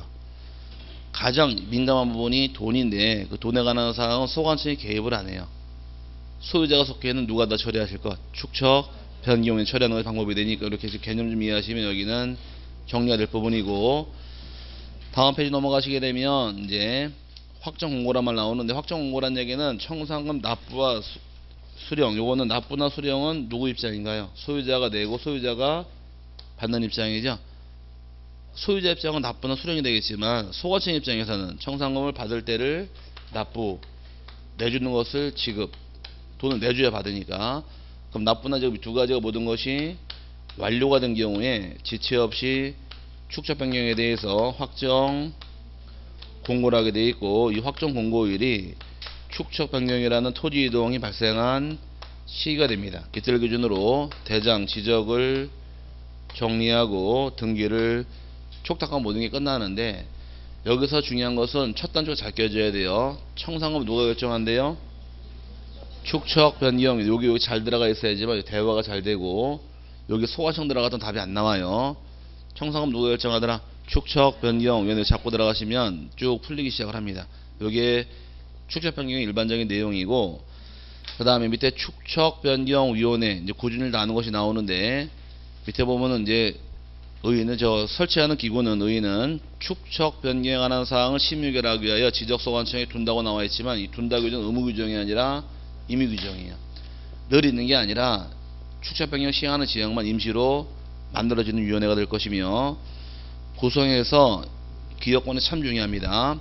가장 민감한 부분이 돈인데 그 돈에 관한 사항은 소관청이 개입을 안 해요. 소유자가 속해 있는 누가 다 처리하실 것? 축척변경위원회 처리하는 것이 방법이 되니까 이렇게 개념 좀 이해하시면 여기는 정리가 될 부분이고, 다음 페이지 넘어가시게 되면 이제 확정 공고란 말 나오는데, 확정 공고란 얘기는 청산금 납부와 수, 수령, 요거는 납부나 수령은 누구 입장인가요? 소유자가 내고 소유자가 받는 입장이죠. 소유자 입장은 납부나 수령이 되겠지만 소관청 입장에서는 청산금을 받을 때를 납부, 내주는 것을 지급, 돈을 내줘야 받으니까. 그럼 납부나 지급 두 가지가 모든 것이 완료가 된 경우에 지체 없이 축척 변경에 대해서 확정 공고를 하게 되어 있고, 이 확정 공고일이 축척 변경이라는 토지 이동이 발생한 시기가 됩니다. 이틀 기준으로 대장 지적을 정리하고 등기를 촉탁한 모든 게 끝나는데, 여기서 중요한 것은 첫 단추가 잘 껴져야 돼요. 청산금 누가 결정한대요? 축척 변경. 여기 여기 잘 들어가 있어야지만 대화가 잘 되고, 여기 소관청 들어가던 답이 안 나와요. 청산금 누가 결정하더라? 축척 변경 위원회 잡고 들어가시면 쭉 풀리기 시작을 합니다. 여기에 축척 변경이 일반적인 내용이고, 그 다음에 밑에 축척 변경 위원회 이제 구준을 다는 것이 나오는데, 밑에 보면은 이제 의의는 저 설치하는 기구는 의의는 축척 변경에 관한 사항을 심의결하기 위하여 지적소관청에 둔다고 나와 있지만, 이 둔다 규정은 의무 규정이 아니라 임의 규정이에요. 늘 있는 게 아니라 축척 변경 시행하는 지역만 임시로 만들어지는 위원회가 될 것이며, 구성에서 기여권이 참 중요합니다.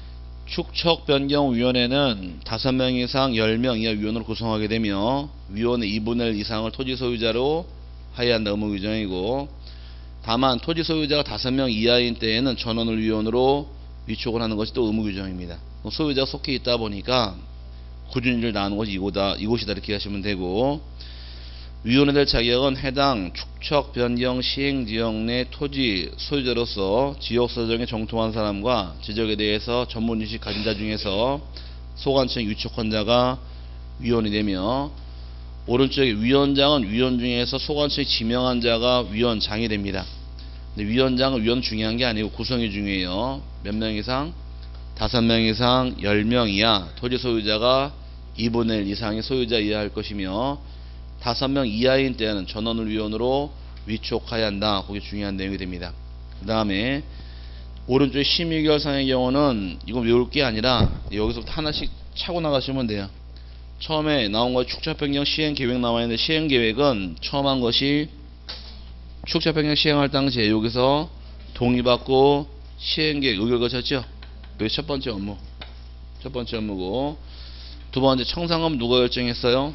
축척 변경 위원회는 다섯 명 이상 열 명 이하 위원으로 구성하게 되며, 위원회 이분의 일 이상을 토지 소유자로 하여야 한다 의무 규정이고, 다만 토지 소유자가 다섯 명 이하인 때에는 전원을 위원으로 위촉을 하는 것이 또 의무 규정입니다. 소유자가 속해 있다 보니까 구준일을 다하는 것이 이곳이다, 이곳이다 이렇게 하시면 되고, 위원회 될 자격은 해당 축척 변경 시행 지역 내 토지 소유자로서 지역 사정에 정통한 사람과 지적에 대해서 전문 지식 가진 자 중에서 소관청 위촉한 자가 위원이 되며, 오른쪽에 위원장은 위원 중에서 소관청이 지명한 자가 위원장이 됩니다. 근데 위원장은 위원 중요한 게 아니고 구성이 중요해요. 몇 명 이상? 다섯 명 이상 열 명 이하 토지 소유자가 이분의 일 이상의 소유자 이하 할 것이며, 다섯 명 이하인 때는 전원을 위원으로 위촉해야 한다. 그게 중요한 내용이 됩니다. 그 다음에 오른쪽에 심의결상의 경우는 이거 외울 게 아니라 여기서부터 하나씩 차고 나가시면 돼요. 처음에 나온 거 축척 변경 시행 계획 나와 있는데, 시행 계획은 처음 한 것이 축척 변경 시행할 당시에 여기서 동의받고 시행 계획 의결 거쳤죠. 이게 첫 번째 업무. 첫 번째 업무고, 두 번째 청산금 누가 결정했어요?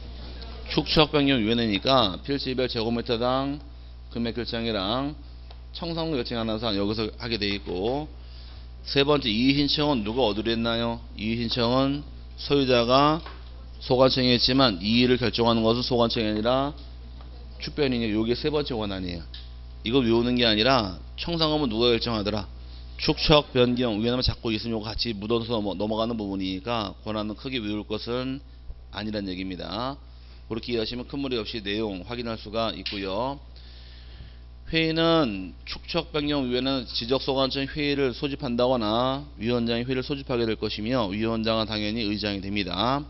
축척 변경 위원회니까 필지별 제곱미터당 금액 결정이랑 청산금 결정하는 사항 여기서 하게 돼 있고, 세 번째 이의 신청은 누가 어디로 했나요? 이의 신청은 소유자가 소관청에 했지만 이의를 결정하는 것은 소관청이 아니라 축변이니, 요게 세 번째 권한이에요. 이거 외우는 게 아니라 청산금은 누가 결정하더라? 축척 변경 위원회만 잡고 있으면 요거 같이 묻어서 넘어가는 부분이니까 권한은 크게 외울 것은 아니란 얘기입니다. 그렇게 이해하시면 큰 무리 없이 내용 확인할 수가 있고요. 회의는 축척 변경 위원회는 지적소관청 회의를 소집한다거나 위원장이 회의를 소집하게 될 것이며, 위원장은 당연히 의장이 됩니다.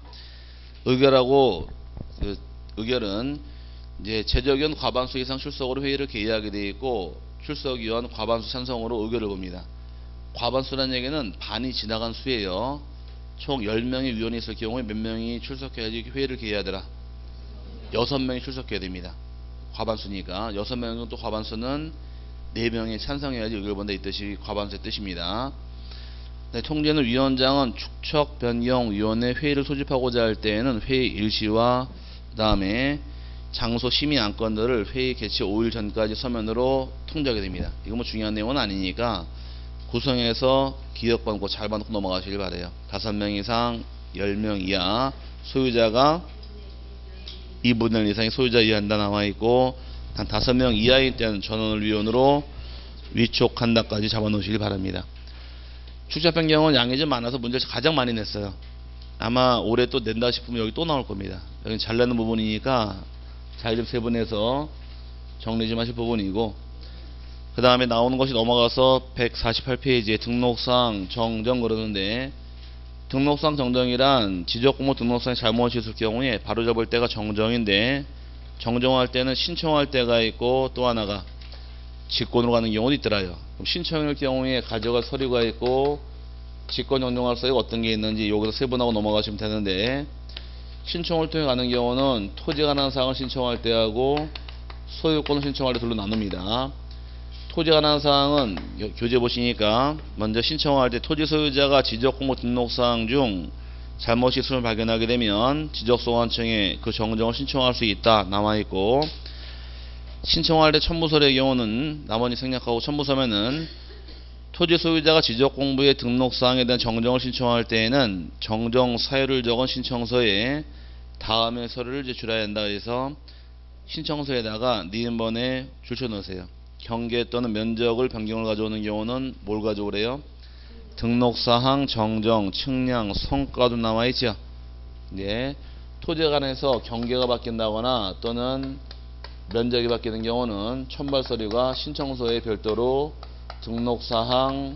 의결하고 그 의결은 이제 재적위원 과반수 이상 출석으로 회의를 개의하게 되어 있고, 출석위원 과반수 찬성으로 의결을 봅니다. 과반수라는 얘기는 반이 지나간 수예요. 총 열 명의 위원이 있을 경우에 몇 명이 출석해야지 회의를 개의하더라? 여섯 명이 출석해야 됩니다. 과반수니까 여섯 명은 또 과반수는 네 명이 찬성해야지 의결 본다, 이 뜻이 과반수의 뜻입니다. 네, 통제는 위원장은 축척 변경 위원회 회의를 소집하고자 할 때에는 회의 일시와 그 다음에 장소 심의 안건들을 회의 개최 오 일 전까지 서면으로 통지하게 됩니다. 이거 뭐 중요한 내용은 아니니까 구성해서 기억받고 잘 받고 넘어가시길 바래요. 다섯 명 이상 열 명 이하 소유자가 이분의 일 이상의 소유자 이하한다 나와 있고, 단 다섯 명 이하일 때는 전원을 위원으로 위촉한다까지 잡아 놓으시길 바랍니다. 축척 변경은 양이 좀 많아서 문제를 가장 많이 냈어요. 아마 올해 또 낸다 싶으면 여기 또 나올 겁니다. 여기 잘 내는 부분이니까 잘 좀 세분해서 정리 좀 하실 부분이고, 그 다음에 나오는 것이 넘어가서 백사십팔 페이지에 등록상 정정 그러는데, 등록상 정정이란 지적공모 등록상에 잘못이 있을 경우에 바로잡을 때가 정정인데, 정정할 때는 신청할 때가 있고 또 하나가 직권으로 가는 경우도 있더라요. 그럼 신청일 경우에 가져갈 서류가 있고 직권 정정할 서류가 어떤 게 있는지 여기서 세분하고 넘어가시면 되는데, 신청을 통해 가는 경우는 토지에 관한 사항을 신청할 때하고 소유권을 신청할 때 둘로 나눕니다. 토지에 관한 사항은 교재 보시니까 먼저 신청할 때 토지 소유자가 지적공모 등록사항 중 잘못이 있음을 발견하게 되면 지적소관청에 그 정정을 신청할 수 있다 나와있고, 신청할 때 첨부서류의 경우는 나머지 생략하고 첨부서면은 토지 소유자가 지적공부의 등록사항에 대한 정정을 신청할 때에는 정정 사유를 적은 신청서에 다음의 서류를 제출해야 한다 해서 신청서에다가 니은번에 줄쳐 넣으세요. 경계 또는 면적을 변경을 가져오는 경우는 뭘 가져오래요? 등록사항, 정정, 측량, 성과도 나와있죠. 네. 토지에 관해서 경계가 바뀐다거나 또는 면적이 바뀌는 경우는 첨발 서류가 신청서에 별도로 등록사항,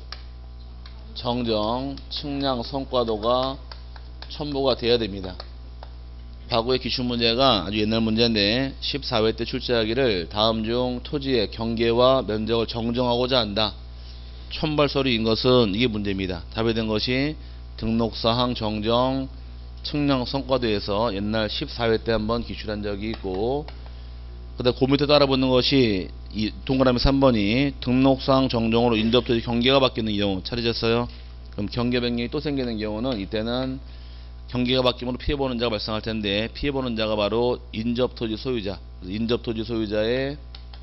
정정, 측량, 성과도가 첨부가 돼야 됩니다. 과거의 기출문제가 아주 옛날 문제인데 십사 회 때 출제하기를 다음 중 토지의 경계와 면적을 정정하고자 한다. 첨발 서류인 것은 이게 문제입니다. 답이 된 것이 등록사항, 정정, 측량, 성과도에서 옛날 십사 회 때 한번 기출한 적이 있고, 그 다음 그 밑에 따라붙는 것이 이 동그라미 삼 번이 등록사항 정정으로 인접토지 경계가 바뀌는 경우 찾으셨어요? 그럼 경계 변경이 또 생기는 경우는 이때는 경계가 바뀜으로 피해보는 자가 발생할 텐데, 피해보는 자가 바로 인접토지 소유자, 인접토지 소유자의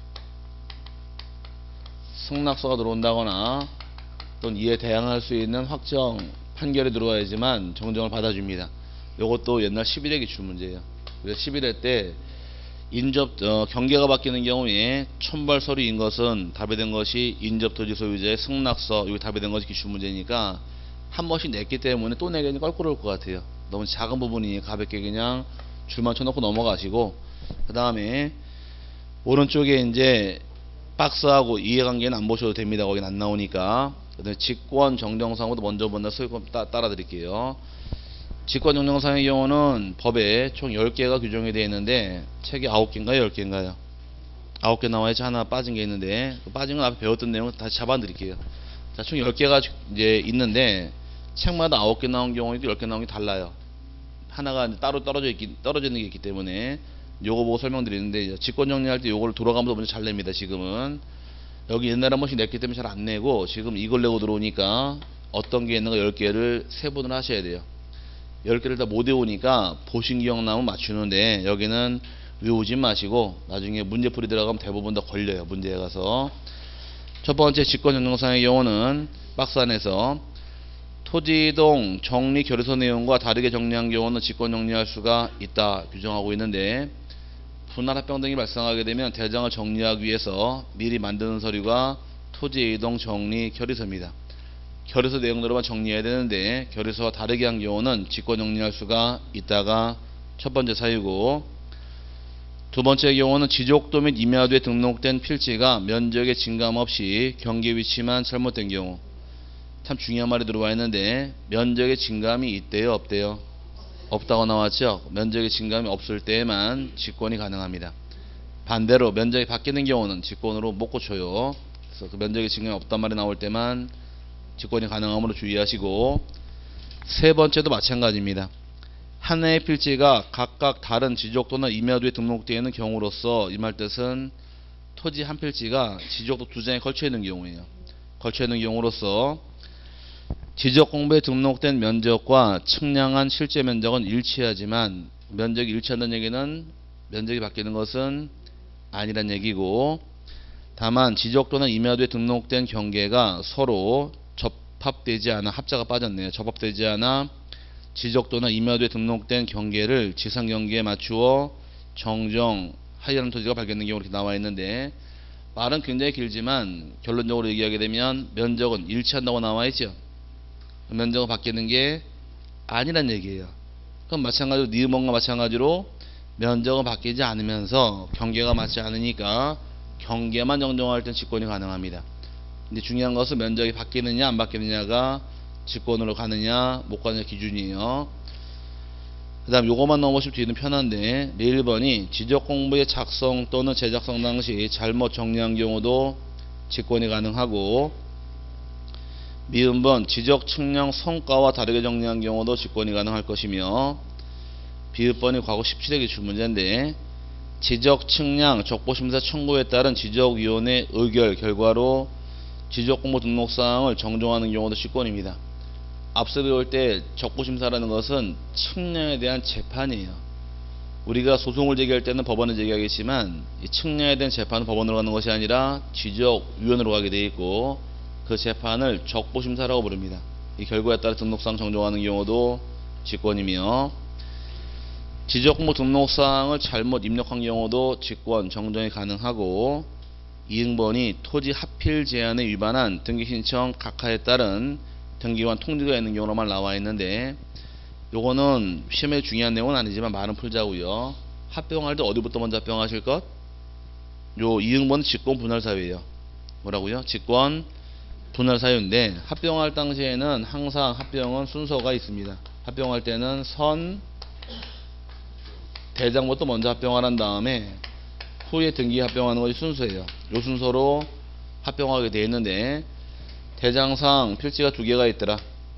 승낙서가 들어온다거나 또는 이에 대항할 수 있는 확정 판결이 들어와야지만 정정을 받아줍니다. 이것도 옛날 십일 회 기출 문제예요. 그래서 십일 회 때 인접 어, 경계가 바뀌는 경우에 첨발 서류인 것은 답이 된 것이 인접토지 소유자의 승낙서, 이거 답이 된 것이 기출 문제니까 한 번씩 냈기 때문에 또 내기는 껄끄러울 것 같아요. 너무 작은 부분이니 가볍게 그냥 줄만 쳐놓고 넘어가시고, 그 다음에 오른쪽에 이제 박스하고 이해관계는 안 보셔도 됩니다. 거긴 안 나오니까. 그다음에 직권 정정사항부터 먼저 본다. 따, 따라 드릴게요. 직권 정정사항의 경우는 법에 총 열 개가 규정이 되어 있는데 책이 아홉 개인가요? 열 개인가요? 아홉 개 나와야지 하나 빠진 게 있는데, 그 빠진 건 앞에 배웠던 내용을 다시 잡아 드릴게요. 자, 총 열 개가 이제 있는데 책마다 아홉 개 나온 경우 있고 열 개 나온 게 달라요. 하나가 이제 따로 떨어져 있기, 떨어져 있는 게 있기 때문에 요거 보고 설명드리는데, 직권 정리할 때 요거를 돌아가면서 먼저 잘 냅니다. 지금은 여기 옛날에 한 번씩 냈기 때문에 잘 안 내고, 지금 이걸 내고 들어오니까 어떤 게 있는가 열 개를 세분을 하셔야 돼요. 열 개를 다 못 외우니까 보신 기억 나면 맞추는데, 여기는 외우지 마시고 나중에 문제풀이 들어가면 대부분 다 걸려요. 문제에 가서. 첫 번째 직권 정정사항의 경우는 박스 안에서 토지이동 정리 결의서 내용과 다르게 정리한 경우는 직권 정리할 수가 있다 규정하고 있는데, 분할 합병 등이 발생하게 되면 대장을 정리하기 위해서 미리 만드는 서류가 토지이동 정리 결의서입니다. 결의서 내용대로만 정리해야 되는데 결의서와 다르게 한 경우는 직권 정리할 수가 있다가 첫 번째 사유고, 두 번째 경우는 지족도 및 임야도에 등록된 필지가 면적의 증감 없이 경계 위치만 잘못된 경우. 참 중요한 말이 들어와 있는데, 면적의 증감이 있대요, 없대요? 없다고 나왔죠? 면적의 증감이 없을 때에만 직권이 가능합니다. 반대로 면적이 바뀌는 경우는 직권으로 못 고쳐요. 그래서 그 면적의 증감이 없단 말이 나올 때만 직권이 가능하므로 주의하시고, 세 번째도 마찬가지입니다. 하나의 필지가 각각 다른 지적도나 임야도에 등록되어 있는 경우로서, 이 말 뜻은 토지 한 필지가 지적도 두 장에 걸쳐 있는 경우예요. 걸쳐 있는 경우로서 지적공부에 등록된 면적과 측량한 실제 면적은 일치하지만, 면적이 일치한다는 얘기는 면적이 바뀌는 것은 아니란 얘기고, 다만 지적도나 임야도에 등록된 경계가 서로 접합되지 않아, 합자가 빠졌네요. 접합되지 않아 지적도나 임야도에 등록된 경계를 지상경계에 맞추어 정정하여는 토지가 발견된 경우 이렇게 나와 있는데, 말은 굉장히 길지만 결론적으로 얘기하게 되면 면적은 일치한다고 나와 있죠. 면적은 바뀌는 게 아니란 얘기예요. 그럼 마찬가지로 니은번과 마찬가지로 면적은 바뀌지 않으면서 경계가 맞지 않으니까 경계만 정정할 땐 직권이 가능합니다. 근데 중요한 것은 면적이 바뀌느냐 안 바뀌느냐가 직권으로 가느냐 못 가느냐 기준이에요. 그 다음 요것만 넘어가시면 뒤는 편한데, 일 번이 지적공부의 작성 또는 제작성 당시 잘못 정리한 경우도 직권이 가능하고, 미음번 지적 측량 성과와 다르게 정리한 경우도 직권이 가능할 것이며, 비읍번이 과거 십칠 회 기출 문제인데, 지적 측량 적보심사 청구에 따른 지적위원회 의결 결과로 지적공부 등록사항을 정정하는 경우도 직권입니다. 앞서 배울 때 적보심사라는 것은 측량에 대한 재판이에요. 우리가 소송을 제기할 때는 법원에 제기하겠지만, 이 측량에 대한 재판은 법원으로 가는 것이 아니라 지적위원회로 가게 되어 있고, 그 재판을 적보심사라고 부릅니다. 이 결과에 따라 등록사항 정정하는 경우도 직권이며, 지적공부 등록사항을 잘못 입력한 경우도 직권 정정이 가능하고, 이응번이 토지 하필 제한에 위반한 등기신청 각하에 따른 등기관 통지가 있는 경우로만 나와 있는데, 요거는 시험에 중요한 내용은 아니지만 말은 풀자고요. 합병할 때 어디부터 먼저 합병하실 것? 요 이응번은 직권 분할 사유예요. 뭐라고요? 직권 분할 사유인데, 합병할 당시에는 항상 합병은 순서가 있습니다. 합병할 때는 선 대장부터 먼저 합병하는 다음에 후에 등기 합병하는 것이 순서예요. 요 순서로 합병하게 되어 있는데, 대장상 필지가 두 개가 있더라.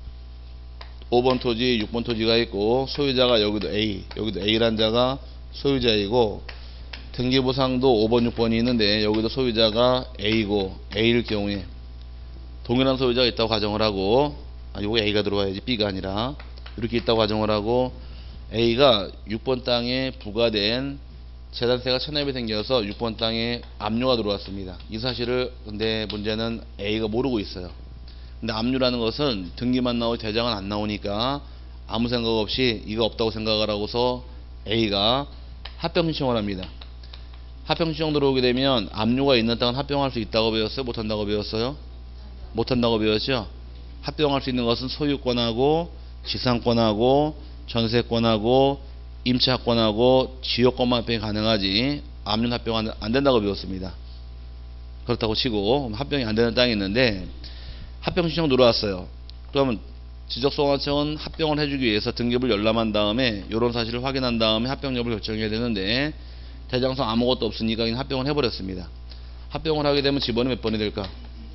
오 번 토지, 육 번 토지가 있고, 소유자가 여기도 A, 여기도 A란 자가 소유자이고, 등기부상도 오 번, 육 번이 있는데 여기도 소유자가 A고, A일 경우에 동일한 소유자가 있다고 가정을 하고, 아, 요거 A가 들어와야지 B가 아니라, 이렇게 있다고 가정을 하고, A가 육 번 땅에 부과된 재산세가 천억이 생겨서 육 번 땅에 압류가 들어왔습니다. 이 사실을 근데 문제는 A가 모르고 있어요. 근데 압류라는 것은 등기만 나오고 대장은 안 나오니까 아무 생각 없이 이거 없다고 생각을 하고서 A가 합병 신청을 합니다. 합병 신청 들어오게 되면 압류가 있는 땅은 합병할 수 있다고 배웠어요? 못한다고 배웠어요? 못한다고 배웠죠? 합병할 수 있는 것은 소유권하고 지상권하고 전세권하고 임차권하고 지역권만 합병이 가능하지, 압류는 합병 안 된다고 배웠습니다. 그렇다고 치고 합병이 안 되는 땅이 있는데 합병 신청 들어왔어요. 그러면 지적소관청은 합병을 해주기 위해서 등기부를 열람한 다음에 이런 사실을 확인한 다음에 합병 여부를 결정해야 되는데, 대장상 아무것도 없으니까 그냥 합병을 해버렸습니다. 합병을 하게 되면 지번이 몇 번이 될까?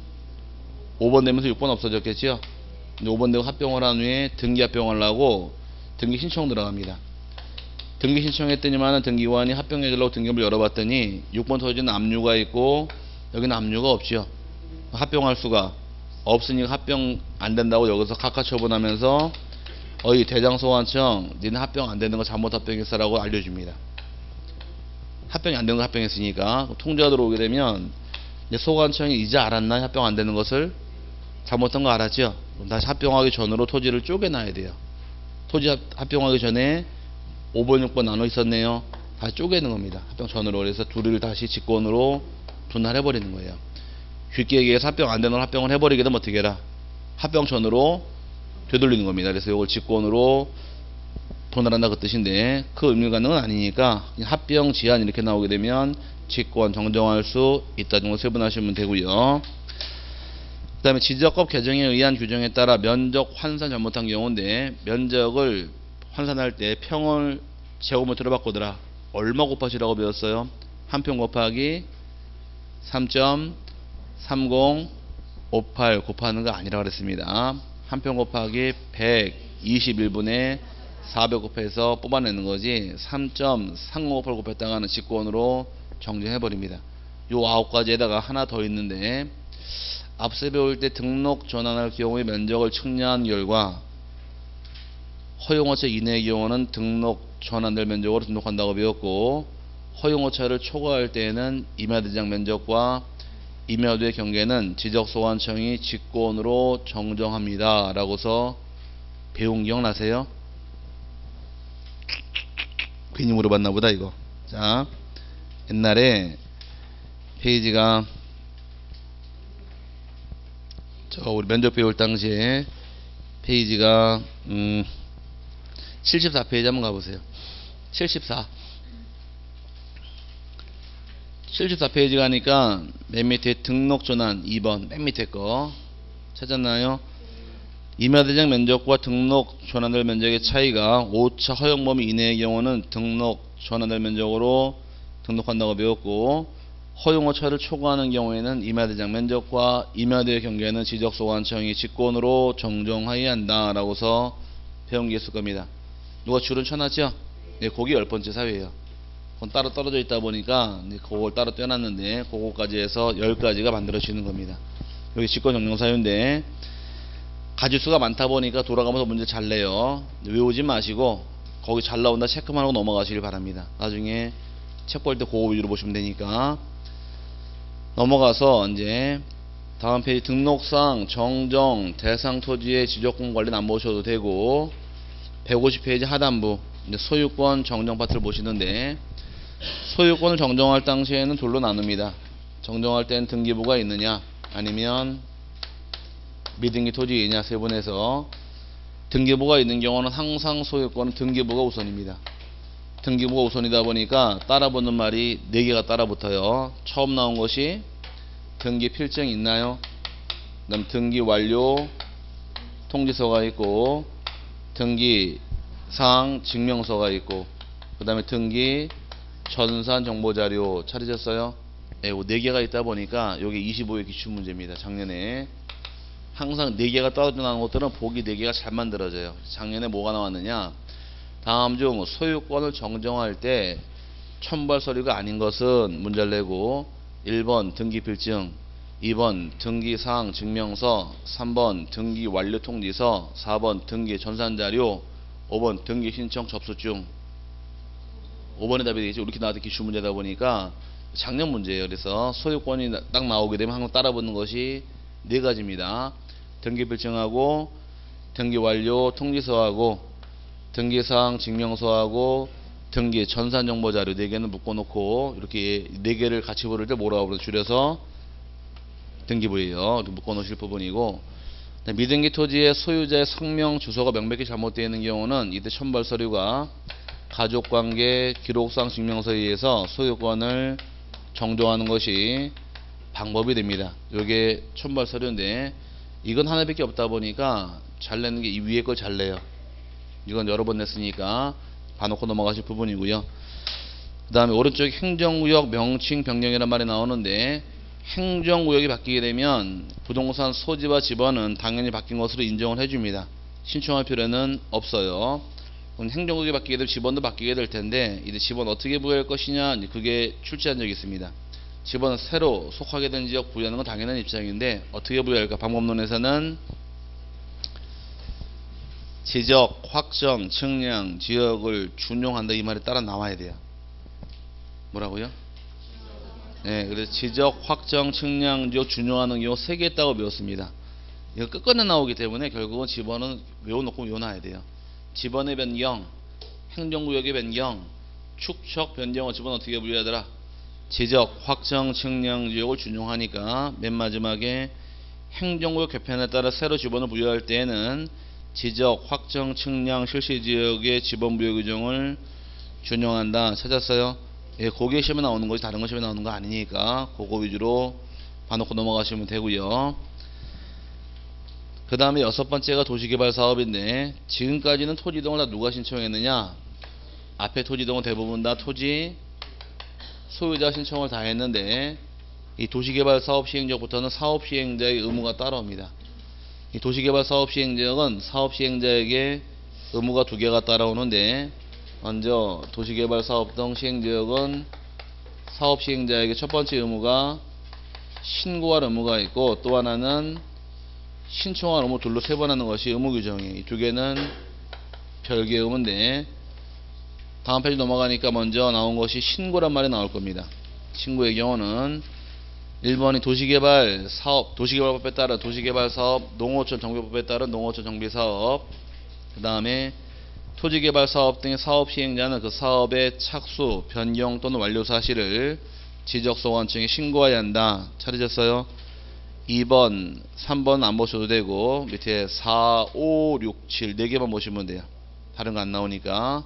오 번 되면서 육 번 없어졌겠죠? 오 번 되고 합병을 한 후에 등기 합병을 하고 등기 신청 들어갑니다. 등기 신청했더니만은 등기관이 합병해주려고 등기부를 열어봤더니 육 번 토지는 압류가 있고 여기는 압류가 없죠. 합병할 수가 없으니까 합병 안 된다고 여기서 각하 처분하면서 어이 대장소관청 니네 합병 안 되는 거 잘못 합병했어라고 알려줍니다. 합병이 안 되는 거 합병했으니까 통지가 들어오게 되면 이제 소관청이 이제 알았나? 합병 안 되는 것을 잘못한 거 알았죠? 그럼 다시 합병하기 전으로 토지를 쪼개놔야 돼요. 토지 합병하기 전에 오 번, 육 번 나눠 있었네요. 다시 쪼개는 겁니다. 합병 전으로. 그래서 둘을 다시 직권으로 분할해 버리는 거예요. 쉽게 얘기해서 합병 안 되는 걸 합병을 해버리게 되면 어떻게 해라? 합병 전으로 되돌리는 겁니다. 그래서 이걸 직권으로 분할한다 그 뜻인데, 그 의미가 있는 건 아니니까 합병 지한 이렇게 나오게 되면 직권 정정할 수 있다 정도 세분하시면 되고요. 그 다음에 지적법 개정에 의한 규정에 따라 면적 환산 잘못한 경우인데, 면적을 환산할 때 평을 제곱미터로 바꾸더라. 얼마 곱하시라고 배웠어요? 한 평 곱하기 삼 점 삼공오팔 곱하는 거 아니라고 그랬습니다. 한 평 곱하기 백이십일 분의 사백 곱해서 뽑아내는 거지, 삼 점 삼공오팔 곱했다가는 직권으로 정정해버립니다. 요 아홉 가지에다가 하나 더 있는데, 앞서 배울 때 등록 전환할 경우에 면적을 측량한 결과 허용오차 이내의 경우는 등록 전환될 면적으로 등록한다고 배웠고, 허용오차를 초과할 때에는 임야대장 면적과 임야도의 경계는 지적소관청이 직권으로 정정합니다 라고서 배운 기억나세요? 괜히 물어봤나 보다 이거. 자, 옛날에 페이지가 저 우리 면접 배울 당시에 페이지가 음 칠십사 페이지 한번 가보세요. 칠십사 칠십사 페이지 가니까 맨 밑에 등록 전환 이 번 맨 밑에 거 찾았나요? 임야대장 면적과 등록 전환될 면적의 차이가 오차 허용 범위 이내의 경우는 등록 전환될 면적으로 등록한다고 배웠고, 허용오차를 초과하는 경우에는 임야대장 면적과 임야도의 경계는 지적소관청이 직권으로 정정하여야 한다 라고서 배운 게 있을 겁니다. 누가 줄은 쳐놨죠? 네, 그게 열 번째 사유예요. 그건 따로 떨어져 있다 보니까 그걸 따로 떼놨는데, 그거까지 해서 열 가지가 만들어지는 겁니다. 여기 직권 정정 사유인데, 가지수가 많다 보니까 돌아가면서 문제 잘 내요. 외우지 마시고 거기 잘 나온다 체크만 하고 넘어가시길 바랍니다. 나중에 책 볼 때 그거 위주로 보시면 되니까. 넘어가서 이제 다음 페이지 등록상 정정 대상 토지의 지적권 관리는 안 보셔도 되고, 백오십 페이지 하단부 이제 소유권 정정 파트를 보시는데, 소유권을 정정할 당시에는 둘로 나눕니다. 정정할 때는 등기부가 있느냐 아니면 미등기 토지이냐 세 분에서, 등기부가 있는 경우는 항상 소유권은 등기부가 우선입니다. 등기부가 우선이다 보니까 따라붙는 말이 네 개가 따라붙어요. 처음 나온 것이 등기 필증 있나요? 그 다음 등기 완료 통지서가 있고, 등기 사항 증명서가 있고, 그 다음에 등기 전산 정보자료 찾으셨어요? 네, 네 개가 있다 보니까 여기 이십오 회 기출 문제입니다. 작년에 항상 네 개가 떨어져 나오는 것들은 보기 네 개가 잘 만들어져요. 작년에 뭐가 나왔느냐, 다음 중 소유권을 정정할 때 첨부할 서류가 아닌 것은 문제를 내고, 일 번 등기 필증, 이 번 등기 사항 증명서, 삼 번 등기 완료 통지서, 사 번 등기 전산자료, 오 번 등기 신청 접수증. 오 번에 답이 되겠죠. 이렇게 나왔던 기출 문제다 보니까 작년 문제예요. 그래서 소유권이 딱 나오게 되면 항상 따라붙는 것이 네 가지입니다. 등기 필증하고, 등기 완료 통지서하고, 등기사항 증명서하고, 등기 전산정보자료 네 개는 묶어놓고, 이렇게 네 개를 같이 부를 때 뭐라고 부르죠? 줄여서 등기부예요. 묶어놓으실 부분이고, 미등기 토지의 소유자의 성명, 주소가 명백히 잘못되어 있는 경우는 이때 첨부할 서류가 가족관계 기록상 증명서에 의해서 소유권을 정정하는 것이 방법이 됩니다. 이게 첨부할 서류인데, 이건 하나밖에 없다 보니까 잘 내는 게 이 위에 걸 잘 내요. 이건 여러 번 냈으니까 봐놓고 넘어가실 부분이고요. 그 다음에 오른쪽에 행정구역 명칭 변경이라는 말이 나오는데, 행정구역이 바뀌게 되면 부동산 소지와 지번은 당연히 바뀐 것으로 인정을 해줍니다. 신청할 필요는 없어요. 행정구역이 바뀌게 되면 지번도 바뀌게 될 텐데, 이제 지번 어떻게 부여할 것이냐, 그게 출제한 적이 있습니다. 지번은 새로 속하게 된 지역 부여하는 건 당연한 입장인데, 어떻게 부여할까? 방법론에서는 지적, 확정, 측량, 지역을 준용한다 이 말이 따라 나와야 돼요. 뭐라고요? 네, 그래서 지적, 확정, 측량, 지역 준용하는 경우 세 개 있다고 배웠습니다. 이거 끝끝내 나오기 때문에 결국은 지번은 외워놓고 외워놔야 돼요. 지번의 변경, 행정구역의 변경, 축척 변경을 지번 어떻게 분류하더라? 지적, 확정, 측량, 지역을 준용하니까 맨 마지막에 행정구역 개편에 따라 새로 지번을 부여할 때에는 지적, 확정, 측량, 실시지역의 지번 부여 규정을 준용한다. 찾았어요? 예, 그게 시험에 나오는 거지 다른 거 시험에 나오는 거 아니니까 그거 위주로 봐놓고 넘어가시면 되고요. 그 다음에 여섯 번째가 도시개발 사업인데, 지금까지는 토지이동을 다 누가 신청했느냐? 앞에 토지이동은 대부분 다 토지 소유자 신청을 다 했는데, 이 도시개발 사업 시행자부터는 사업 시행자의 의무가 따라옵니다. 이 도시개발 사업 시행자는 사업 시행자에게 의무가 두 개가 따라오는데, 먼저 도시개발 사업 등 시행지역은 사업 시행자에게 첫 번째 의무가 신고할 의무가 있고, 또 하나는 신청할 의무, 둘로 세 번 하는 것이 의무 규정이에요. 이 두 개는 별개의 의무인데, 다음 페이지 넘어가니까 먼저 나온 것이 신고란 말이 나올 겁니다. 신고의 경우는 일 번이 도시개발 사업, 도시개발법에 따른 도시개발사업, 농어촌 정비법에 따른 농어촌 정비사업, 그 다음에 토지개발사업 등의 사업 시행자는 그 사업의 착수, 변경 또는 완료 사실을 지적소관청에 신고해야 한다. 찾으셨어요? 이 번, 삼 번 안 보셔도 되고 밑에 사, 오, 육, 칠 네 개만 보시면 돼요. 다른 거 안 나오니까.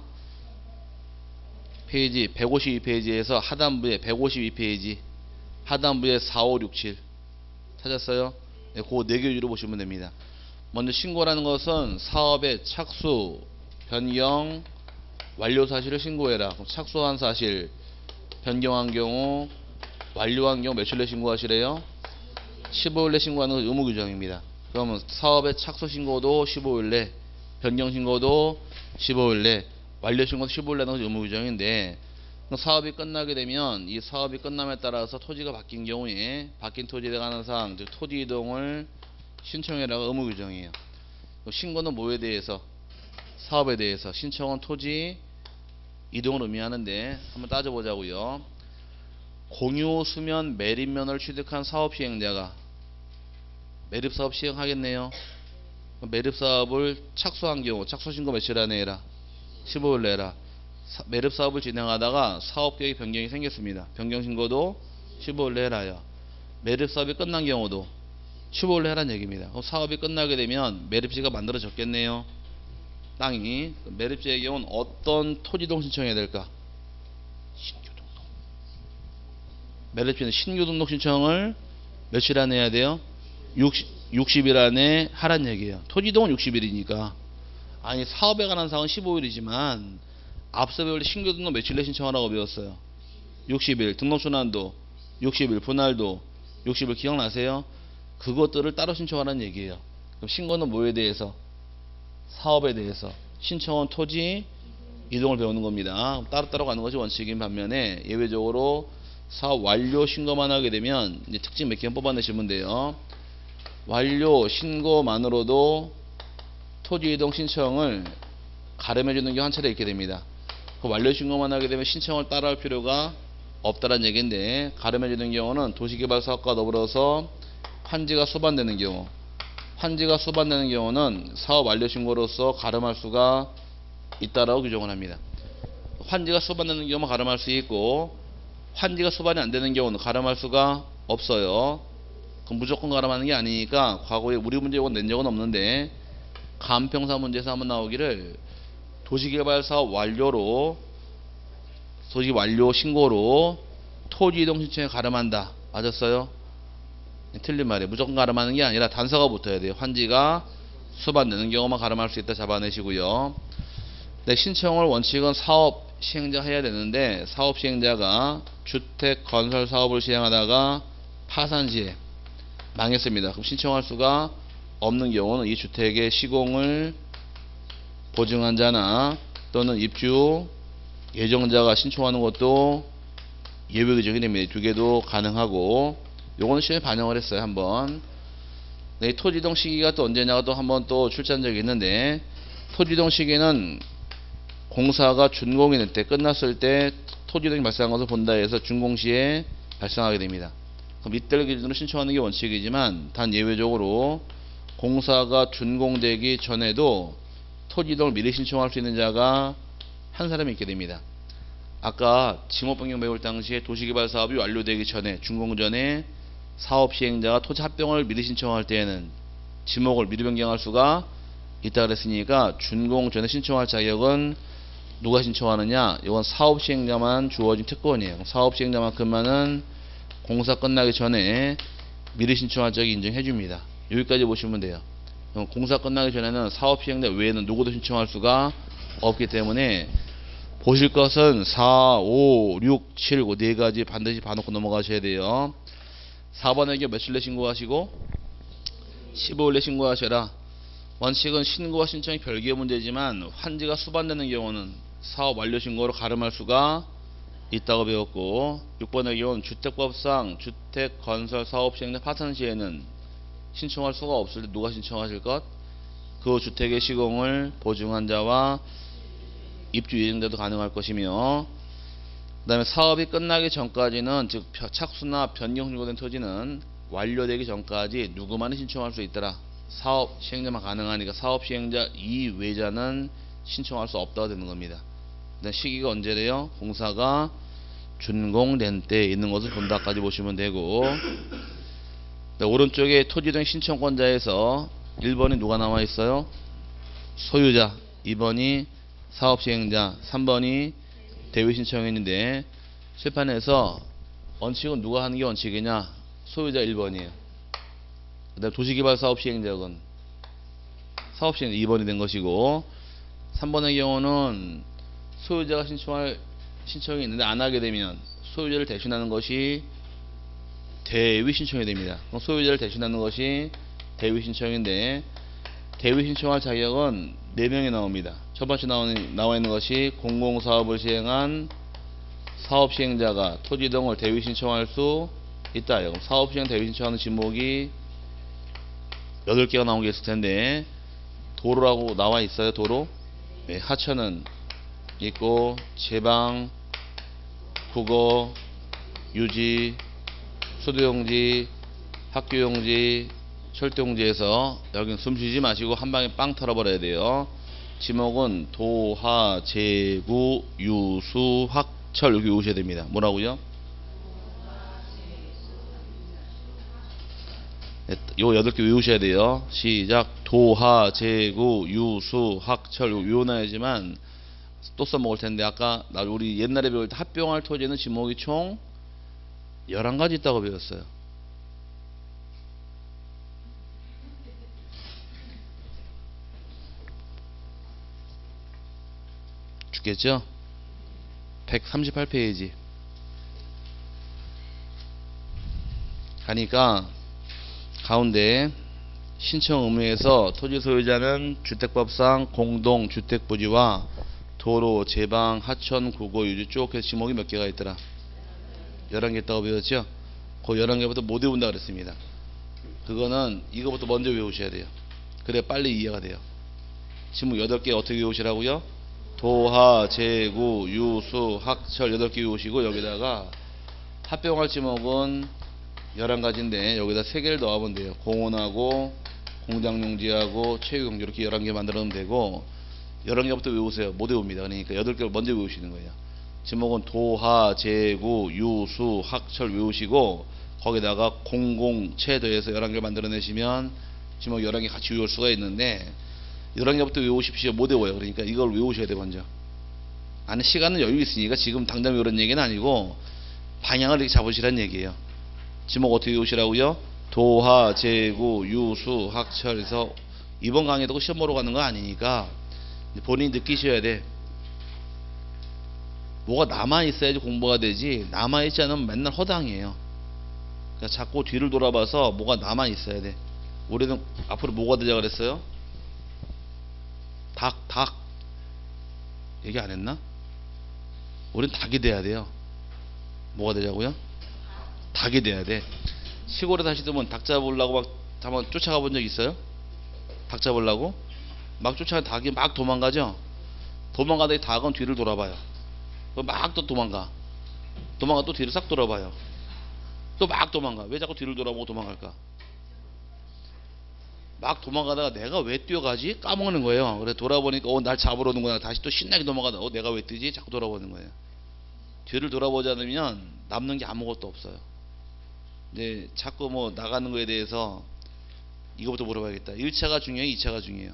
페이지 백오십이 페이지에서 하단부에 백오십이 페이지 하단부에 사, 오, 육, 칠 찾았어요? 네, 그 네 개 위주로 보시면 됩니다. 먼저 신고라는 것은 사업의 착수, 변경, 완료 사실을 신고해라. 그럼 착수한 사실, 변경한 경우, 완료한 경우 며칠 내 신고하시래요? 십오 일 내 신고하는 건 의무 규정입니다. 그러면 사업의 착수 신고도 십오 일 내, 변경 신고도 십오 일 내, 완료 신고도 십오 일 내는 것이 의무 규정인데, 사업이 끝나게 되면 이 사업이 끝남에 따라서 토지가 바뀐 경우에 바뀐 토지에 관한 사항, 즉 토지 이동을 신청해라가 의무 규정이에요. 신고는 뭐에 대해서? 사업에 대해서. 신청은 토지 이동을 의미하는데, 한번 따져보자고요. 공유 수면 매립면을 취득한 사업 시행자가 매립사업 시행하겠네요. 매립사업을 착수한 경우 착수신고 며칠 안에 해라? 십오 일 내라. 사, 매립 사업을 진행하다가 사업 계획 변경이 생겼습니다. 변경 신고도 십오 일 내라요. 매립 사업이 끝난 경우도 십오 일 내라는 얘기입니다. 그럼 사업이 끝나게 되면 매립지가 만들어졌겠네요. 땅이. 매립지의 경우는 어떤 토지동 신청해야 될까? 신규등록. 매립지는 신규등록 신청을 며칠 안에 해야 돼요? 육십 일 안에 하란 얘기예요. 토지동은 육십 일이니까. 아니 사업에 관한 사항은 십오 일이지만 앞서 배울 때 신규등록 며칠 내 신청하라고 배웠어요. 육십 일. 등록순환도 육십 일. 분할도 육십 일. 기억나세요? 그것들을 따로 신청하라는 얘기예요. 그럼 신고는 뭐에 대해서? 사업에 대해서. 신청은 토지 이동을 배우는 겁니다. 따로따로 가는 것이 원칙인 반면에 예외적으로 사업 완료 신고만 하게 되면 이제 특징 몇 개만 뽑아내시면 돼요. 완료 신고만으로도 토지 이동 신청을 가름해주는 게 한 차례 있게 됩니다. 그 완료 신고만 하게 되면 신청을 따라 할 필요가 없다는 얘기인데, 가름해주는 경우는 도시개발사업과 더불어서 환지가 수반되는 경우, 환지가 수반되는 경우는 사업 완료 신고로서 가름할 수가 있다라고 규정을 합니다. 환지가 수반되는 경우만 가름할 수 있고, 환지가 수반이 안 되는 경우는 가름할 수가 없어요. 그럼 무조건 가름하는 게 아니니까 과거에 우리 문제 요건 낸 적은 없는데 간평사 문제에서 한번 나오기를 도시개발사업 완료로 도시 완료 신고로 토지 이동 신청에 가름한다. 맞았어요? 틀린 말이에요. 무조건 가름하는 게 아니라 단서가 붙어야 돼요. 환지가 수반되는 경우만 가름할 수 있다 잡아내시고요. 네, 신청을 원칙은 사업 시행자 해야 되는데 사업 시행자가 주택 건설 사업을 시행하다가 파산 시에 망했습니다. 그럼 신청할 수가 없는 경우는 이 주택의 시공을 보증한 자나 또는 입주 예정자가 신청하는 것도 예외 규정이 됩니다. 두 개도 가능하고, 요거는 시험에 반영을 했어요. 한번. 네, 토지이동 시기가 또 언제냐가 또 한번 또 출제한 적이 있는데, 토지이동 시기는 공사가 준공이 될 때, 끝났을 때 토지이동이 발생한 것을 본다 해서 준공시에 발생하게 됩니다. 그럼 이때를 기준으로 신청하는 게 원칙이지만 단 예외적으로 공사가 준공되기 전에도 토지이동을 미리 신청할 수 있는 자가 한 사람이 있게 됩니다. 아까 지목 변경 배울 당시에 도시개발 사업이 완료되기 전에, 준공 전에 사업 시행자가 토지 합병을 미리 신청할 때에는 지목을 미리 변경할 수가 있다 그랬으니까 준공 전에 신청할 자격은 누가 신청하느냐? 이건 사업 시행자만 주어진 특권이에요. 사업 시행자만큼만은 공사 끝나기 전에 미리 신청할 자격 인정해 줍니다. 여기까지 보시면 돼요. 공사 끝나기 전에는 사업 시행자 외에는 누구도 신청할 수가 없기 때문에 보실 것은 사, 오, 육, 칠, 오 네 가지 반드시 봐놓고 넘어가셔야 돼요. 사 번의 경우 며칠 내 신고하시고 십오 일 내 신고하셔라. 원칙은 신고와 신청이 별개의 문제지만 환지가 수반되는 경우는 사업 완료 신고로 가름할 수가 있다고 배웠고, 육 번의 경우는 주택법상 주택 건설 사업 시행자 파산 시에는 신청할 수가 없을 때 누가 신청하실 것? 그 주택의 시공을 보증한 자와 입주 예정자도 가능할 것이며, 그 다음에 사업이 끝나기 전까지는, 즉 착수나 변경 신고된 토지는 완료되기 전까지 누구만이 신청할 수 있더라. 사업 시행자만 가능하니까 사업 시행자 이외자는 신청할 수 없다고 되는 겁니다. 시기가 언제래요? 공사가 준공된 때 있는 것을 본다까지 보시면 되고, 네, 오른쪽에 토지이동 신청권자에서 일 번이 누가 나와 있어요? 소유자. 이 번이 사업 시행자. 삼 번이 대위 신청인인데 실판에서 원칙은 누가 하는 게 원칙이냐? 소유자 일 번이에요. 그 다음 도시개발 사업 시행자건 사업 시행자 이 번이 된 것이고, 삼 번의 경우는 소유자가 신청할 신청이 있는데 안 하게 되면 소유자를 대신하는 것이 대위 신청이 됩니다. 그럼 소유자를 대신하는 것이 대위 신청인데, 대위 신청할 자격은 네 명이 나옵니다. 첫 번째 나와 있는 것이 공공사업을 시행한 사업 시행자가 토지 이동을 대위 신청할 수 있다. 그럼 사업 시행 대위 신청하는 지목이 여덟 개가 나온 게 있을 텐데, 도로라고 나와 있어요. 도로. 네, 하천은 있고, 제방, 국어, 유지, 수도용지, 학교용지, 철도용지에서 여긴 숨 쉬지 마시고 한 방에 빵 털어버려야 돼요. 지목은 도하, 제구, 유수, 학철 여기 외우셔야 됩니다. 뭐라고요? 요 여덟 개 외우셔야 돼요. 시작. 도하, 제구, 유수, 학철 요 외워놔야지만 또 써먹을 텐데 아까 나 우리 옛날에 배울 때 합병할 토지는 지목이 총 열한 가지 있다고 배웠어요. 죽겠죠? 백삼십팔 페이지 가니까 가운데 신청 의무에서 토지 소유자는 주택법상 공동주택부지와 도로, 제방, 하천, 국어, 유지 쭉 해서 지목이 몇 개가 있더라? 열한 개 있다고 배웠죠? 그 열한 개부터 못 외운다 그랬습니다. 그거는 이거부터 먼저 외우셔야 돼요. 그래 빨리 이해가 돼요. 지목 여덟 개 어떻게 외우시라고요? 도하, 제구, 유수, 학철 여덟 개 외우시고 여기다가 합병할 지목은 열한 가지인데 여기다 세 개를 넣어보면 돼요. 공원하고 공장용지하고 체육용지 이렇게 열한 개 만들어 놓으면 되고 열한 개부터 외우세요. 못 외웁니다. 그러니까 여덟 개를 먼저 외우시는 거예요. 지목은 도하, 제구, 유수, 학철 외우시고 거기다가 공공체 더해서 열한 개 만들어 내시면 지목 열한 개 같이 외울 수가 있는데 열한 개부터 외우십시오. 못 외워요. 그러니까 이걸 외우셔야 돼요. 먼저. 아니 시간은 여유 있으니까 지금 당장 외우는 얘기는 아니고 방향을 이렇게 잡으시라는 얘기예요. 지목 어떻게 외우시라고요? 도하, 제구, 유수, 학철에서 이번 강의도 시험 보러 가는 거 아니니까 본인이 느끼셔야 돼. 뭐가 남아있어야지 공부가 되지 남아있지 않으면 맨날 허당이에요. 그러니까 자꾸 뒤를 돌아봐서 뭐가 남아있어야 돼. 우리는 앞으로 뭐가 되자 그랬어요? 닭, 닭 얘기 안 했나? 우린 닭이 돼야 돼요. 뭐가 되자고요? 닭이 돼야 돼. 시골에 사시더면 닭 잡으려고 막 한번 쫓아가 본 적 있어요? 닭 잡으려고? 막 쫓아가 닭이 막 도망가죠? 도망가다가 닭은 뒤를 돌아봐요. 막 또 도망가. 도망가 또 뒤를 싹 돌아봐요. 또 막 도망가. 왜 자꾸 뒤를 돌아보고 도망갈까? 막 도망가다가 내가 왜 뛰어가지? 까먹는 거예요. 그래서 돌아보니까 어, 날 잡으러 오는구나. 다시 또 신나게 도망가다 어, 내가 왜 뛰지? 자꾸 돌아보는 거예요. 뒤를 돌아보지 않으면 남는 게 아무것도 없어요. 이제 자꾸 뭐 나가는 거에 대해서 이거부터 물어봐야겠다. 일 차가 중요해요? 이 차가 중요해요?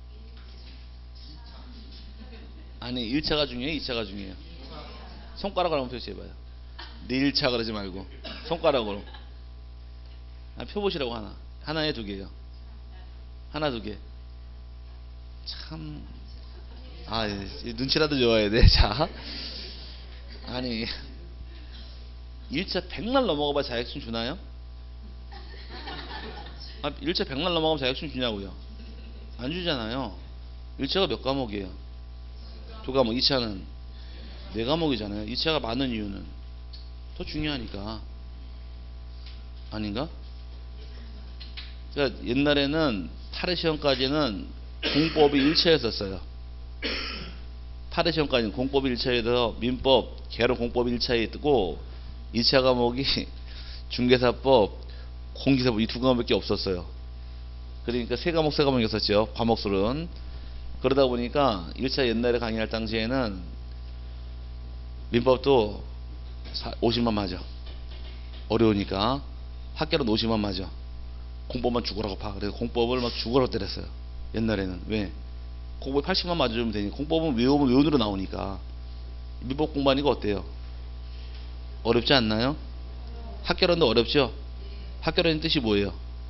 아니 일 차가 중요해요? 이 차가 중요해요? 손가락으로 한번 표시해봐요. 네 일 차 그러지 말고 손가락으로. 아, 펴보시라고. 하나 하나에 두 개요. 하나 두 개. 참, 아, 눈치라도 좋아야 돼. 자, 아니, 일 차 백날 넘어가봐 자격증 주나요? 아, 일 차 백날 넘어가면 자격증 주냐고요? 안 주잖아요. 일 차가 몇 과목이에요? 두 과목. 이 차는 네 과목이잖아요. 이 차가 많은 이유는 더 중요하니까. 아닌가? 그러니까 옛날에는 팔 회 시험까지는 공법이 일 차였었어요. 팔 회 시험까지는 공법이 일 차에서 민법, 개론 공법이 일 차에 있고 이 차 과목이 중개사법, 공기사법 이 두 과목밖에 없었어요. 그러니까 세 과목 세 과목이었었죠. 과목수는. 그러다 보니까 일 차 옛날에 강의할 당시에는 민법도 오십만 맞아. 어려우니까. 학교는 오십만 맞아. 공법만 죽으라고 파. 그래서 공법을 막 죽으라고 때렸어요. 옛날에는. 왜? 공법에 팔십만 맞아주면 되니까. 공법은 외우면 외운으로 나오니까. 민법 공부하니까 어때요? 어렵지 않나요? 학개론도 어렵죠? 학개론의 뜻이 뭐예요?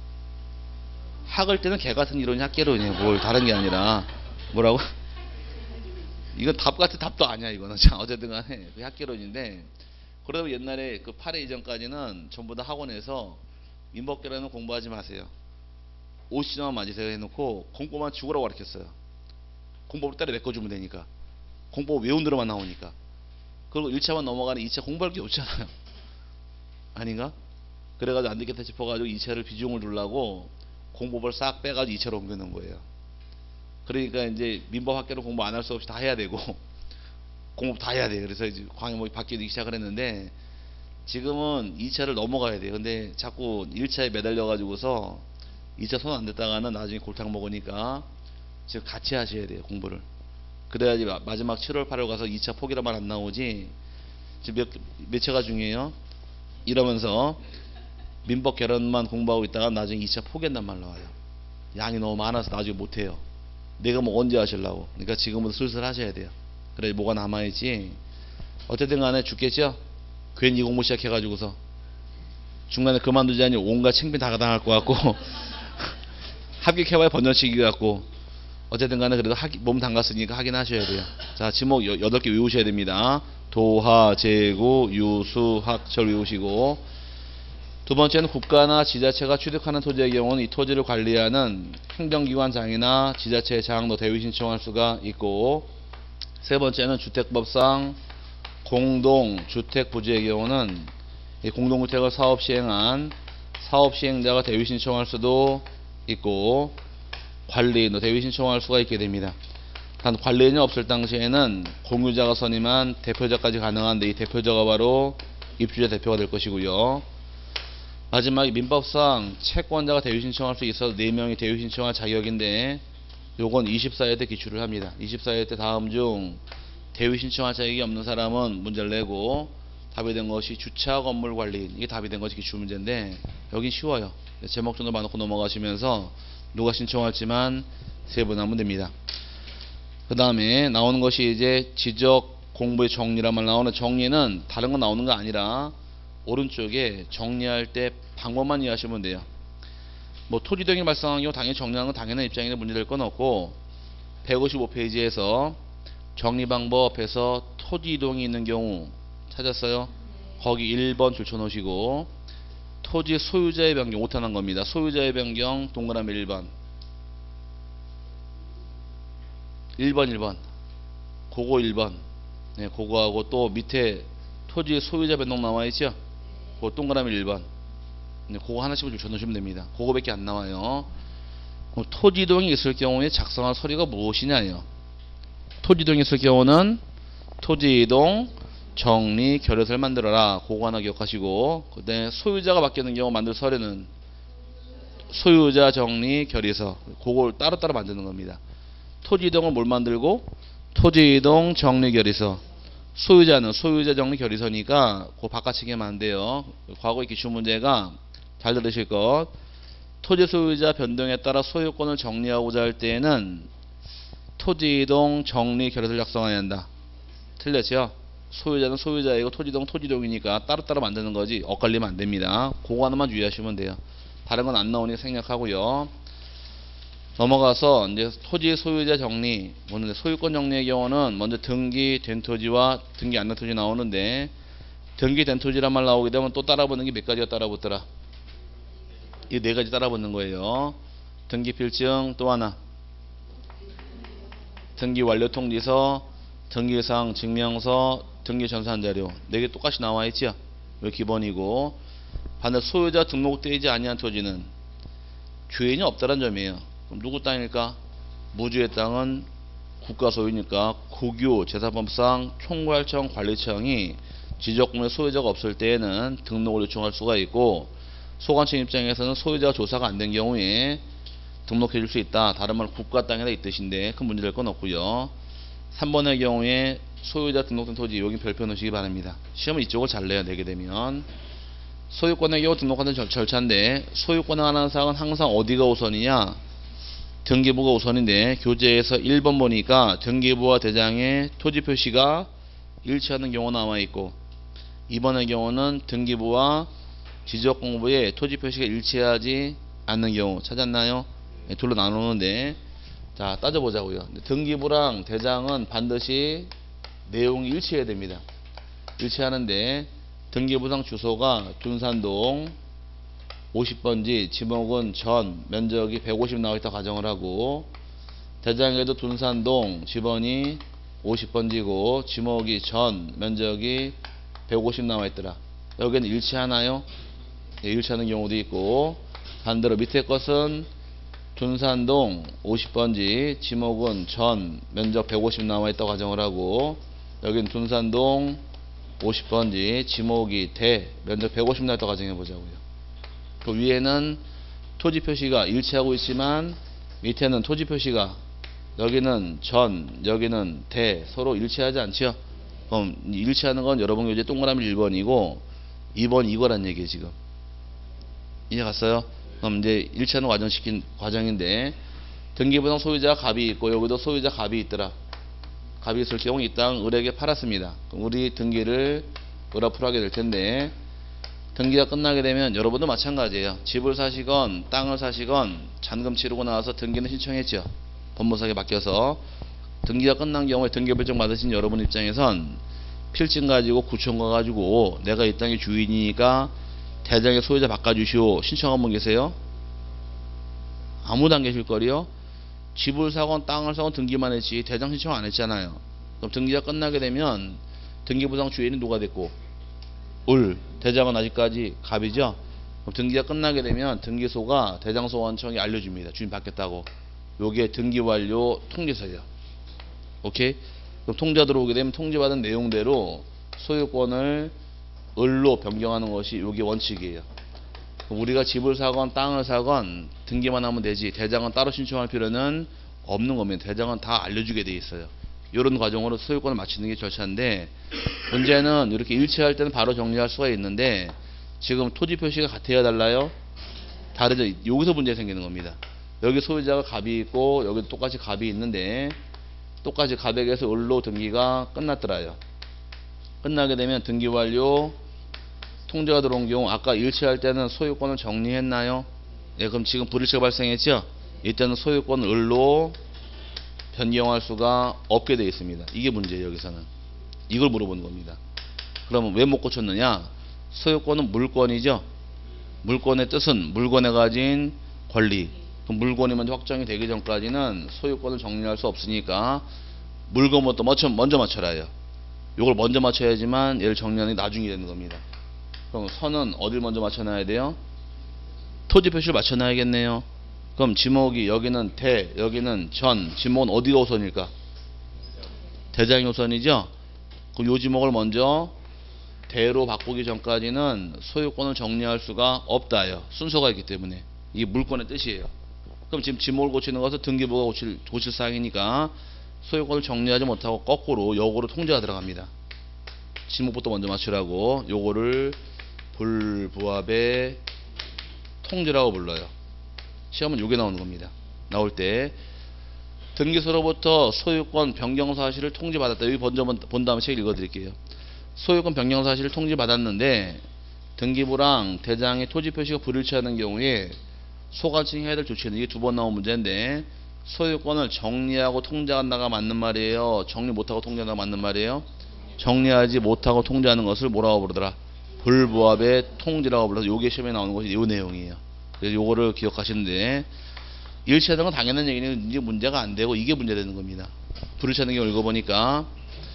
학을 때는 개 같은 이론이 학개론이에요. 뭘 다른 게 아니라. 뭐라고? 이건 답 같은 답도 아니야 이거는. 자, 어쨌든 간에 그 학개론인데, 그러다 보면 옛날에 그 팔 회 이전까지는 전부 다 학원에서 민법개론은 공부하지 마세요. 오십 시간 맞으세요 해놓고 공법만 죽으라고 가르쳤어요. 공법을 따라 메꿔주면 되니까. 공법 외운 대로만 나오니까. 그리고 일 차만 넘어가는 이 차 공부할 게 없잖아요. 아닌가? 그래가지고 안 되겠다 싶어가지고 이 차를 비중을 두려고 공법을 싹 빼가지고 이 차로 옮겨놓은 거예요. 그러니까 이제 민법 학교로 공부 안 할 수 없이 다 해야 되고 공법 다 해야 돼. 그래서 이제 광역목이 바뀌기 시작을 했는데 지금은 이 차를 넘어가야 돼요. 근데 자꾸 일 차에 매달려 가지고서 이 차 손 안 댔다가는 나중에 골탕 먹으니까 지금 같이 하셔야 돼요. 공부를. 그래야지 마- 마지막 칠월 팔월 가서 이 차 포기라만 안 나오지. 지금 몇, 몇 차가 중요해요? 이러면서 민법 개론만 공부하고 있다가 나중에 이 차 포기한단 말 나와요. 양이 너무 많아서 나중에 못해요. 내가 뭐 언제 하시려고. 그러니까 지금부터 슬슬 하셔야 돼요. 그래 뭐가 남아있지. 어쨌든 간에 죽겠죠? 괜히 공부 시작해가지고서 중간에 그만두지 않니 온갖 챙피 다 당할 것 같고 합격해봐야 번전치기 같고. 어쨌든 간에 그래도 하기, 몸 담갔으니까 하긴 하셔야 돼요. 자, 지목 여덟 개 외우셔야 됩니다. 도하, 제구, 유수, 학철 외우시고, 두 번째는 국가나 지자체가 취득하는 토지의 경우는 이 토지를 관리하는 행정기관장이나 지자체 장도 대위 신청할 수가 있고, 세 번째는 주택법상 공동주택 부지의 경우는 이 공동주택을 사업 시행한 사업 시행자가 대위 신청할 수도 있고, 관리인도 대위 신청할 수가 있게 됩니다. 단 관리인이 없을 당시에는 공유자가 선임한 대표자까지 가능한데, 이 대표자가 바로 입주자 대표가 될 것이고요. 마지막에 민법상 채권자가 대위 신청할 수 있어서 네 명이 대위 신청할 자격인데, 요건 이십사 회 때 기출을 합니다. 이십사 회 때 다음 중 대위 신청할 자격이 없는 사람은 문제를 내고, 답이 된 것이 주차 건물 관리인, 이게 답이 된 것이 기출 문제인데 여긴 쉬워요. 제목 정도 봐놓고 넘어가시면서 누가 신청할지만 세분하면 됩니다. 그 다음에 나오는 것이 이제 지적 공부의 정리란 말 나오는, 정리는 다른 거 나오는 거 아니라 오른쪽에 정리할 때 방법만 이해하시면 돼요. 뭐 토지등이 발생한 경우 당연히 정리하는 건 당연한 입장인데 문제될 건 없고, 백오십오 페이지에서 정리 방법에서 토지 이동이 있는 경우 찾았어요? 거기 일 번 줄쳐 놓으시고, 토지 소유자의 변경 오타난 겁니다. 소유자의 변경 동그라미 일 번 일 번 일 번 그거 일 번, 네, 그거하고 또 밑에 토지 소유자 변동 나와있죠? 그거 동그라미 일 번, 네, 그거 하나씩을 줄쳐 놓으시면 됩니다. 그거밖에 안 나와요. 그럼 토지 이동이 있을 경우에 작성할 서류가 무엇이냐요? 토지 이동이 있을 경우는 토지 이동 정리 결의서를 만들어라. 그거 하나 기억하시고, 그 다음에 소유자가 바뀌는 경우 만들 서류는 소유자 정리 결의서, 그걸 따로따로 만드는 겁니다. 토지 이동은 뭘 만들고? 토지 이동 정리 결의서. 소유자는 소유자 정리 결의서니까 그 바깥치기만 안 돼요. 과거의 기출 문제가 잘 들으실 것, 토지 소유자 변동에 따라 소유권을 정리하고자 할 때에는 토지 이동 정리 결의서를 작성해야 한다. 틀렸죠? 소유자는 소유자이고 토지동 토지동이니까 따로따로 만드는 거지 엇갈리면 안 됩니다. 그거 하나만 유의하시면 돼요. 다른 건 안 나오니까 생략하고요. 넘어가서 이제 토지 소유자 정리, 뭐는 소유권 정리의 경우는 먼저 등기된 토지와 등기 안 된 토지 나오는데, 등기된 토지란 말 나오게 되면 또 따라붙는 게 몇 가지가 따라붙더라? 이 네 가지 따라붙는 거예요. 등기필증, 또 하나 등기 완료 통지서, 등기상 증명서, 등기 전산 자료, 네 개 똑같이 나와 있죠. 이거 기본이고, 반대 소유자 등록되지 아니한 토지는 주인이 없다는 점이에요. 그럼 누구 땅일까? 무주의 땅은 국가 소유니까 국유 재산법상 총괄청 관리청이 지적공의 소유자가 없을 때에는 등록을 요청할 수가 있고, 소관청 입장에서는 소유자가 조사가 안 된 경우에 등록해 줄 수 있다. 다른 말 국가 땅이다 이 뜻인데 큰 문제 될 건 없고요. 삼 번의 경우에 소유자 등록된 토지, 여기 별표 넣으시기 바랍니다. 시험은 이쪽을 잘 내야 되게 되면. 소유권의 경우 등록하는 절, 절차인데, 소유권에 관한 사항은 항상 어디가 우선이냐? 등기부가 우선인데, 교재에서 일 번 보니까 등기부와 대장의 토지 표시가 일치하는 경우 나와 있고, 이 번의 경우는 등기부와 지적공부의 토지 표시가 일치하지 않는 경우 찾았나요? 네, 둘로 나누는데, 자 따져보자고요. 등기부랑 대장은 반드시 내용이 일치해야 됩니다. 일치하는데, 등기부상 주소가 둔산동 오십 번지, 지목은 전, 면적이 백오십 나와있다 가정을 하고, 대장에도 둔산동 지번이 오십 번지고 지목이 전, 면적이 백오십 나와있더라. 여기는 일치하나요? 예, 일치하는 경우도 있고, 반대로 밑에 것은 둔산동 오십 번지, 지목은 전, 면적 백오십 나와있다고 가정을 하고, 여기는 둔산동 오십 번지, 지목이 대, 면적 백오십 나와있다고 가정해보자고요. 그 위에는 토지 표시가 일치하고 있지만 밑에는 토지 표시가 여기는 전, 여기는 대, 서로 일치하지 않죠? 그럼 일치하는 건 여러분 교재 동그라미 일 번이고 이 번 이거란 얘기예요 지금. 이해 갔어요? 그럼 이제 일치하는 과정 시킨 과정인데, 등기부상 소유자 갑이 있고 여기도 소유자 갑이 있더라. 갑이 있을 경우 이 땅 을에게 팔았습니다. 그럼 우리 등기를 을 앞으로 하게 될 텐데, 등기가 끝나게 되면 여러분도 마찬가지예요. 집을 사시건 땅을 사시건 잔금 치르고 나와서 등기는 신청했죠. 법무사에게 맡겨서. 등기가 끝난 경우에 등기부일정 받으신 여러분 입장에선 필증 가지고 구청 가가지고 내가 이 땅의 주인이니까 대장의 소유자 바꿔주시오 신청한 분 계세요? 아무도 안 계실 거리요. 집을 사건 땅을 사건 등기만 했지 대장 신청 안 했잖아요. 그럼 등기가 끝나게 되면 등기부상 주인은 누가 됐고? 을. 대장은 아직까지 갑이죠. 그럼 등기가 끝나게 되면 등기소가 대장소원청에 알려줍니다. 주인 바뀌었다고. 요게 등기완료 통지서예요. 오케이? 그럼 통지가 들어오게 되면 통지받은 내용대로 소유권을 을로 변경하는 것이 요게 원칙이에요. 우리가 집을 사건 땅을 사건 등기만 하면 되지 대장은 따로 신청할 필요는 없는 겁니다. 대장은 다 알려주게 돼 있어요. 이런 과정으로 소유권을 맞추는 게 절차인데, 문제는 이렇게 일치할 때는 바로 정리할 수가 있는데 지금 토지 표시가 같아야 달라요? 다르죠. 여기서 문제 생기는 겁니다. 여기 소유자가 갑이 있고 여기 똑같이 갑이 있는데 똑같이 갑에게서 을로 등기가 끝났더라요. 끝나게 되면 등기 완료 통지가 들어온 경우 아까 일치할 때는 소유권을 정리했나요? 예, 그럼 지금 불일치가 발생했죠? 이때는 소유권을 을로 변경할 수가 없게 되어 있습니다. 이게 문제예요. 여기서는 이걸 물어보는 겁니다. 그러면 왜 못 고쳤느냐? 소유권은 물권이죠. 물권의 뜻은 물건에 가진 권리. 그 물건이 먼저 확정이 되기 전까지는 소유권을 정리할 수 없으니까 물건부터 먼저, 먼저 맞춰라요. 이걸 먼저 맞춰야지만 얘를 정리하는 게 나중에 되는 겁니다. 그럼 선은 어딜 먼저 맞춰놔야 돼요? 토지 표시를 맞춰놔야겠네요. 그럼 지목이 여기는 대, 여기는 전. 지목은 어디가 우선일까? 대장이 우선이죠. 그럼 요 지목을 먼저 대로 바꾸기 전까지는 소유권을 정리할 수가 없다요. 순서가 있기 때문에. 이게 물권의 뜻이에요. 그럼 지금 지목을 고치는 것은 등기부가 고칠, 고칠 사항이니까 소유권을 정리하지 못하고 거꾸로 역으로 통지가 들어갑니다. 지목부터 먼저 맞추라고. 요거를 불부합의 통지라고 불러요. 시험은 요게 나오는 겁니다. 나올 때 등기소로부터 소유권 변경 사실을 통지받았다. 여기 먼저 본 다음에 책 읽어드릴게요. 소유권 변경 사실을 통지받았는데 등기부랑 대장의 토지 표시가 불일치하는 경우에 소관청이 해야 될 조치는 이게 두 번 나온 문제인데, 소유권을 정리하고 통지한다가 맞는 말이에요? 정리 못하고 통지한다가 맞는 말이에요? 정리하지 못하고 통지하는 것을 뭐라고 부르더라? 불부합의 통지라고 불러서 요게 시험에 나오는 것이 요 내용이에요. 그래서 요거를 기억하시는데, 일치하는 건 당연한 얘기는 이제 문제가 안 되고 이게 문제되는 겁니다. 불일치하는 게 읽어보니까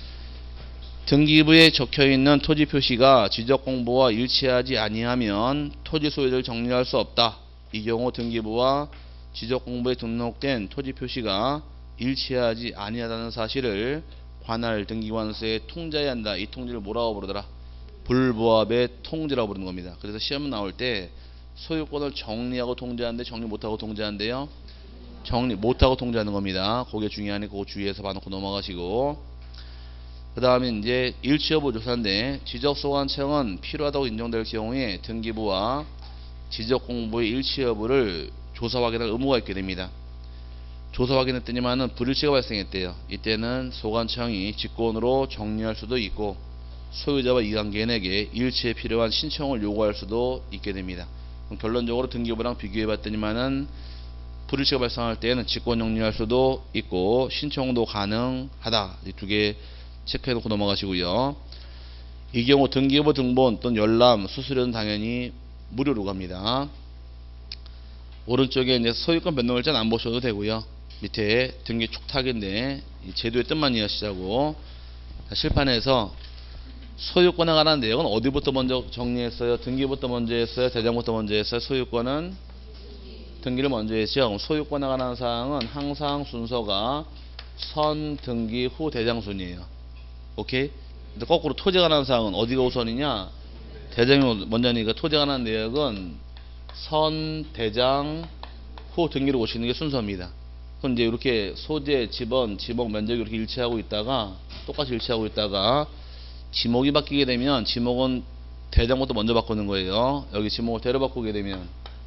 등기부에 적혀있는 토지 표시가 지적공부와 일치하지 아니하면 토지 소유를 정리할 수 없다. 이 경우 등기부와 지적공부에 등록된 토지 표시가 일치하지 아니하다는 사실을 관할 등기관서에 통지해야 한다. 이 통지를 뭐라고 부르더라? 불부합의 통지라고 부르는 겁니다. 그래서 시험 나올 때 소유권을 정리하고 통지하는데 정리 못하고 통지하는데요, 정리 못하고 통지하는 겁니다. 그게 중요하니까 그거 주의해서 봐놓고 넘어가시고, 그 다음에 이제 일치 여부 조사인데, 지적소관청은 필요하다고 인정될 경우에 등기부와 지적공부의 일치 여부를 조사 확인할 의무가 있게 됩니다. 조사 확인했더니만은 불일치가 발생했대요. 이때는 소관청이 직권으로 정리할 수도 있고 소유자와 이관계인에게 일치에 필요한 신청을 요구할 수도 있게 됩니다. 그럼 결론적으로 등기부랑 비교해 봤더니만은 불일치가 발생할 때에는 직권 정리할 수도 있고 신청도 가능하다. 이 두 개 체크해 놓고 넘어가시고요. 이 경우 등기부 등본 또는 열람 수수료는 당연히 무료로 갑니다. 오른쪽에 이제 소유권 변동일자는 안 보셔도 되고요. 밑에 등기 축탁인데 이 제도의 뜻만 이해하시자고. 실판에서 소유권에 관한 내용은 어디부터 먼저 정리했어요? 등기부터 먼저 했어요? 대장부터 먼저 했어요? 소유권은 등기를 먼저 했죠. 그럼 소유권에 관한 사항은 항상 순서가 선, 등기, 후, 대장 순이에요. 오케이? 근데 거꾸로 토지에 관한 사항은 어디가 우선이냐? 대장이 먼저니까 토지에 관한 내역은 선, 대장, 후 등기를 고치는 게 순서입니다. 그럼 이제 이렇게 소재, 지번, 지목, 면적이 이렇게 일치하고 있다가 똑같이 일치하고 있다가 지목이 바뀌게 되면 지목은 대장부터 먼저 바꾸는 거예요. 여기 지목을 대로 바꾸게 되면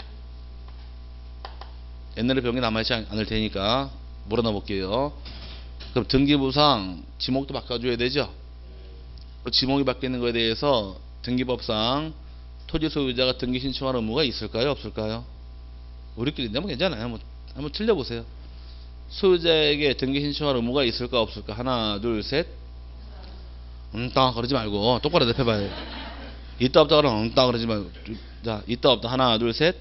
옛날에 배운 게 남아있지 않을 테니까 물어넣어 볼게요. 그럼 등기부상 지목도 바꿔줘야 되죠. 지목이 바뀌는 거에 대해서 등기법상 토지 소유자가 등기 신청할 의무가 있을까요? 없을까요? 우리끼리 내면 괜찮아요. 한번, 한번 틀려보세요. 소유자에게 등기 신청할 의무가 있을까 없을까? 하나 둘 셋. 음따 그러지 말고 똑바로 대표봐요. 있다 없다 그러면 음따 그러지 말고. 자, 있다 없다 하나 둘 셋.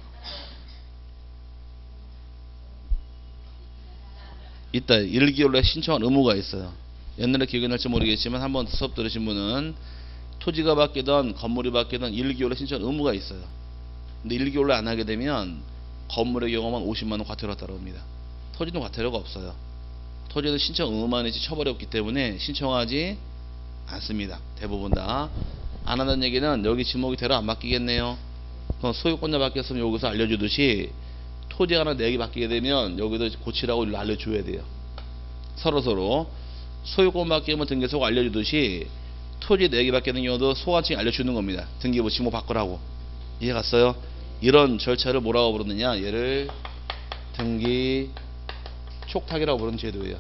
있다. 일 개월에 신청할 의무가 있어요. 옛날에 기억이 날지 모르겠지만 한번 수업 들으신 분은 토지가 바뀌든 건물이 바뀌든 일 개월에 신청할 의무가 있어요. 근데 일 개월에 안 하게 되면 건물의 경우만 오십만 원 과태료가 따라옵니다. 토지는 과태료가 없어요. 토지는 신청 의무만 있지 처벌이 없기 때문에 신청하지 않습니다. 대부분 다. 안 한다는 얘기는 여기 지목이 대로 안 바뀌겠네요. 그럼 소유권자 바뀌었으면 여기서 알려주듯이 토지 하나 내역이 바뀌게 되면 여기도 고치라고 알려줘야 돼요. 서로서로 소유권 바뀌면 등기소가 알려주듯이 토지 내역이 바뀌는 경우도 소관청이 알려주는 겁니다. 등기부 지목 바꾸라고. 이해 갔어요? 이런 절차를 뭐라고 부르느냐, 얘를 등기 촉탁이라고 부르는 제도예요.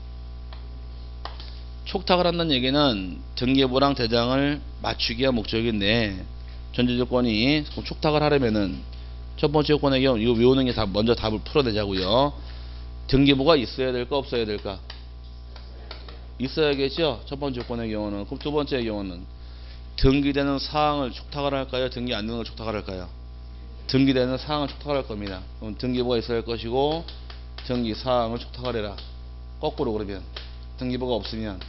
촉탁을 한다는 얘기는 등기부랑 대장을 맞추기 위한 목적인데, 전제조건이 촉탁을 하려면은 첫 번째 조건의 경우 이거 외우는 게 다 먼저 답을 풀어내자고요. 등기부가 있어야 될까 없어야 될까? 있어야겠죠. 첫 번째 조건의 경우는. 그럼 두 번째 경우는 등기되는 사항을 촉탁을 할까요? 등기 안 되는 걸 촉탁을 할까요? 등기되는 사항을 촉탁을 할 겁니다. 그럼 등기부가 있어야 할 것이고 등기 사항을 촉탁을 해라. 거꾸로 그러면 등기부가 없으면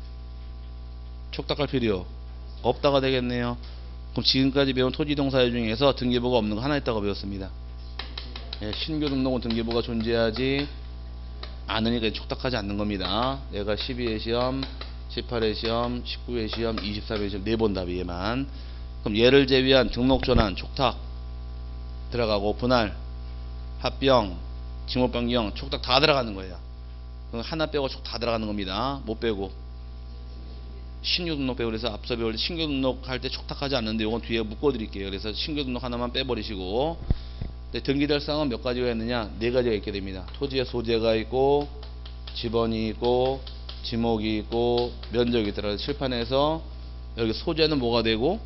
촉탁할 필요 없다가 되겠네요. 그럼 지금까지 배운 토지동사유 중에서 등기부가 없는 거 하나 있다고 배웠습니다. 예, 신규 등록은 등기부가 존재하지 않으니까 촉탁하지 않는 겁니다. 얘가 십이 회 시험, 십팔 회 시험, 십구 회 시험, 이십삼 회 시험 네 번 답이 얘만. 그럼 얘를 제외한 등록 전환, 촉탁 들어가고 분할, 합병, 지목 변경, 촉탁 다 들어가는 거예요. 그럼 하나 빼고 촉탁 다 들어가는 겁니다. 못 빼고. 신규 등록 빼고 그래서 앞서 배울 때 신규 등록할 때 촉탁하지 않는데 이건 뒤에 묶어 드릴게요. 그래서 신규 등록 하나만 빼버리시고, 근데 등기될 사항은 몇 가지가 있느냐? 네 가지가 있게 됩니다. 토지의 소재가 있고, 지번이 있고, 지목이 있고, 면적이 있더라. 칠판에서 여기 소재는 뭐가 되고,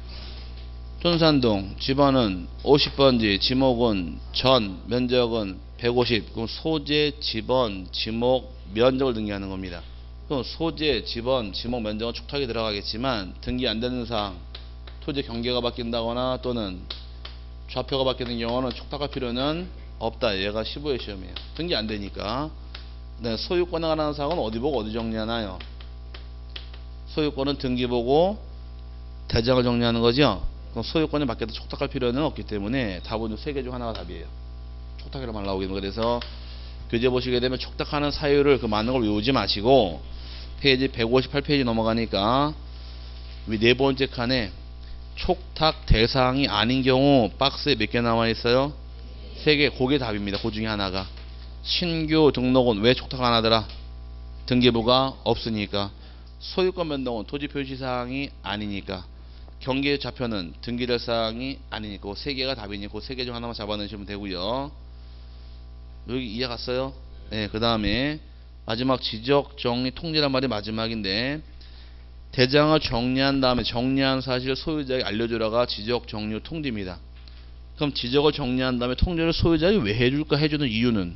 촌산동, 지번은 오십 번지, 지목은 전, 면적은 백오십. 그럼 소재, 지번, 지목, 면적을 등기하는 겁니다. 그럼 소재, 지번, 지목, 면적은 촉탁이 들어가겠지만 등기 안 되는 사항, 토지 경계가 바뀐다거나 또는 좌표가 바뀌는 경우는 촉탁할 필요는 없다. 얘가 십오 회 시험이에요. 등기 안 되니까. 네, 소유권에 관한 사항은 어디 보고 어디 정리하나요? 소유권은 등기 보고 대장을 정리하는 거죠. 그럼 소유권이 바뀌어도 촉탁할 필요는 없기 때문에 답은 세 개 중 하나가 답이에요. 촉탁이라고 나오겠는 거. 그래서 교재 보시게 되면 촉탁하는 사유를 그 많은 걸 외우지 마시고 페이지 백오십팔 페이지 넘어가니까 네 번째 칸에 촉탁 대상이 아닌 경우 박스에 몇 개 나와 있어요? 세 개. 그게 답입니다. 그 중에 하나가. 신규 등록은 왜 촉탁 안 하더라? 등기부가 없으니까. 소유권 변동은 토지 표시 사항이 아니니까. 경계 좌표는 등기될 사항이 아니니까. 그 세 개가 답이니 그 세 개 중 하나만 잡아내시면 되고요. 여기 이해 갔어요? 네, 그 다음에 마지막 지적 정리 통지란 말이 마지막인데, 대장을 정리한 다음에 정리한 사실을 소유자에게 알려주라가 지적 정리 통지입니다. 그럼 지적을 정리한 다음에 통지를 소유자에게 왜 해줄까? 해주는 이유는,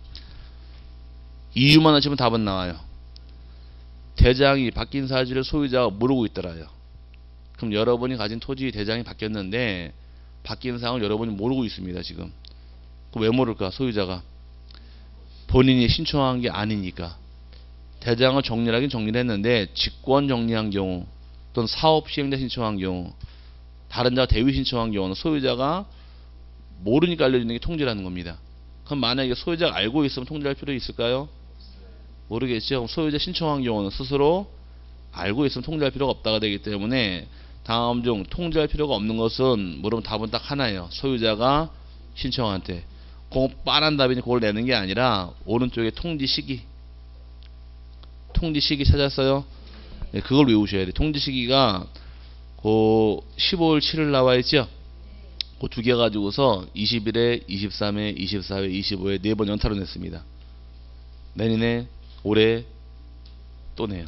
이유만 하시면 답은 나와요. 대장이 바뀐 사실을 소유자가 모르고 있더라요. 그럼 여러분이 가진 토지 대장이 바뀌었는데 바뀐 사항을 여러분이 모르고 있습니다. 지금. 왜 모를까? 소유자가 본인이 신청한 게 아니니까. 대장을 정리하긴 정리를 했는데 직권 정리한 경우 또는 사업 시행자 신청한 경우, 다른 자가 대위 신청한 경우는 소유자가 모르니까 알려주는 게 통지라는 겁니다. 그럼 만약에 소유자가 알고 있으면 통지할 필요 있을까요? 모르겠죠. 그럼 소유자 신청한 경우는 스스로 알고 있으면 통지할 필요가 없다가 되기 때문에 다음 중 통지할 필요가 없는 것은, 물으면 답은 딱 하나예요. 소유자가 신청한 때. 그 빤한 답이니 그걸 내는 게 아니라 오른쪽에 통지 시기, 통지 시기 찾았어요? 네, 그걸 외우셔야 돼. 통지 시기가 그 십오일 칠일 나와 있죠? 그 두 개 가지고서 이십일에, 이십삼에, 이십사회, 이십오회 네 번 연타로 냈습니다. 내년에, 올해 또 내요.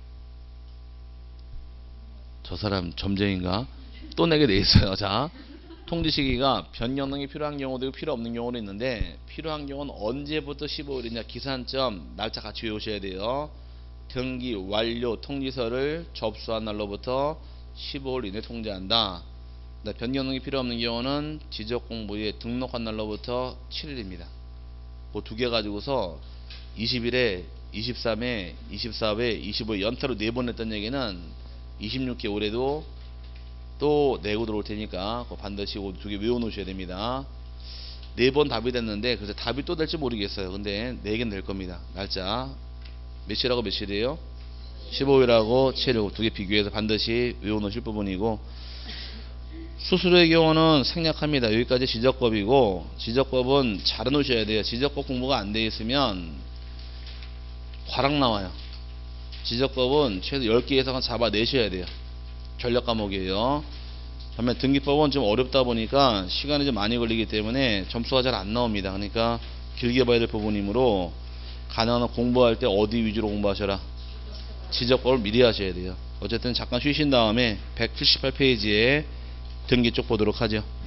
저 사람 점쟁인가? 또 내게 돼 있어요. 자, 통지 시기가 변경이 필요한 경우도 있고 필요 없는 경우도 있는데, 필요한 경우는 언제부터 십오일이냐 기산점 날짜 같이 외우셔야 돼요. 등기 완료 통지서를 접수한 날로부터 십오일 이내 통지한다. 변경이 필요 없는 경우는 지적공부에 등록한 날로부터 칠일입니다. 그 두 개 가지고서 이십일에, 이십삼에, 이십사회, 이십오회 연타로 네 번 냈던 얘기는 이십육 개 올해도 또 내고 들어올 테니까 반드시 두 개 외워 놓으셔야 됩니다. 네 번 답이 됐는데, 그래서 답이 또 될지 모르겠어요. 근데 네 개는 될 겁니다. 날짜 며칠하고 며칠이에요? 십오일하고 칠일 두 개 비교해서 반드시 외워 놓으실 부분이고, 수수료의 경우는 생략합니다. 여기까지 지적법이고, 지적법은 잘 해놓으셔야 돼요. 지적법 공부가 안 돼 있으면 과락 나와요. 지적법은 최소 열 개 이상은 잡아내셔야 돼요. 전략 과목이에요. 반면 등기법은 좀 어렵다 보니까 시간이 좀 많이 걸리기 때문에 점수가 잘 안 나옵니다. 그러니까 길게 봐야 될 부분이므로 가능한 한 공부할 때 어디 위주로 공부하셔라? 지적법을 미리 하셔야 돼요. 어쨌든 잠깐 쉬신 다음에 백칠십팔 페이지에 등기 쪽 보도록 하죠.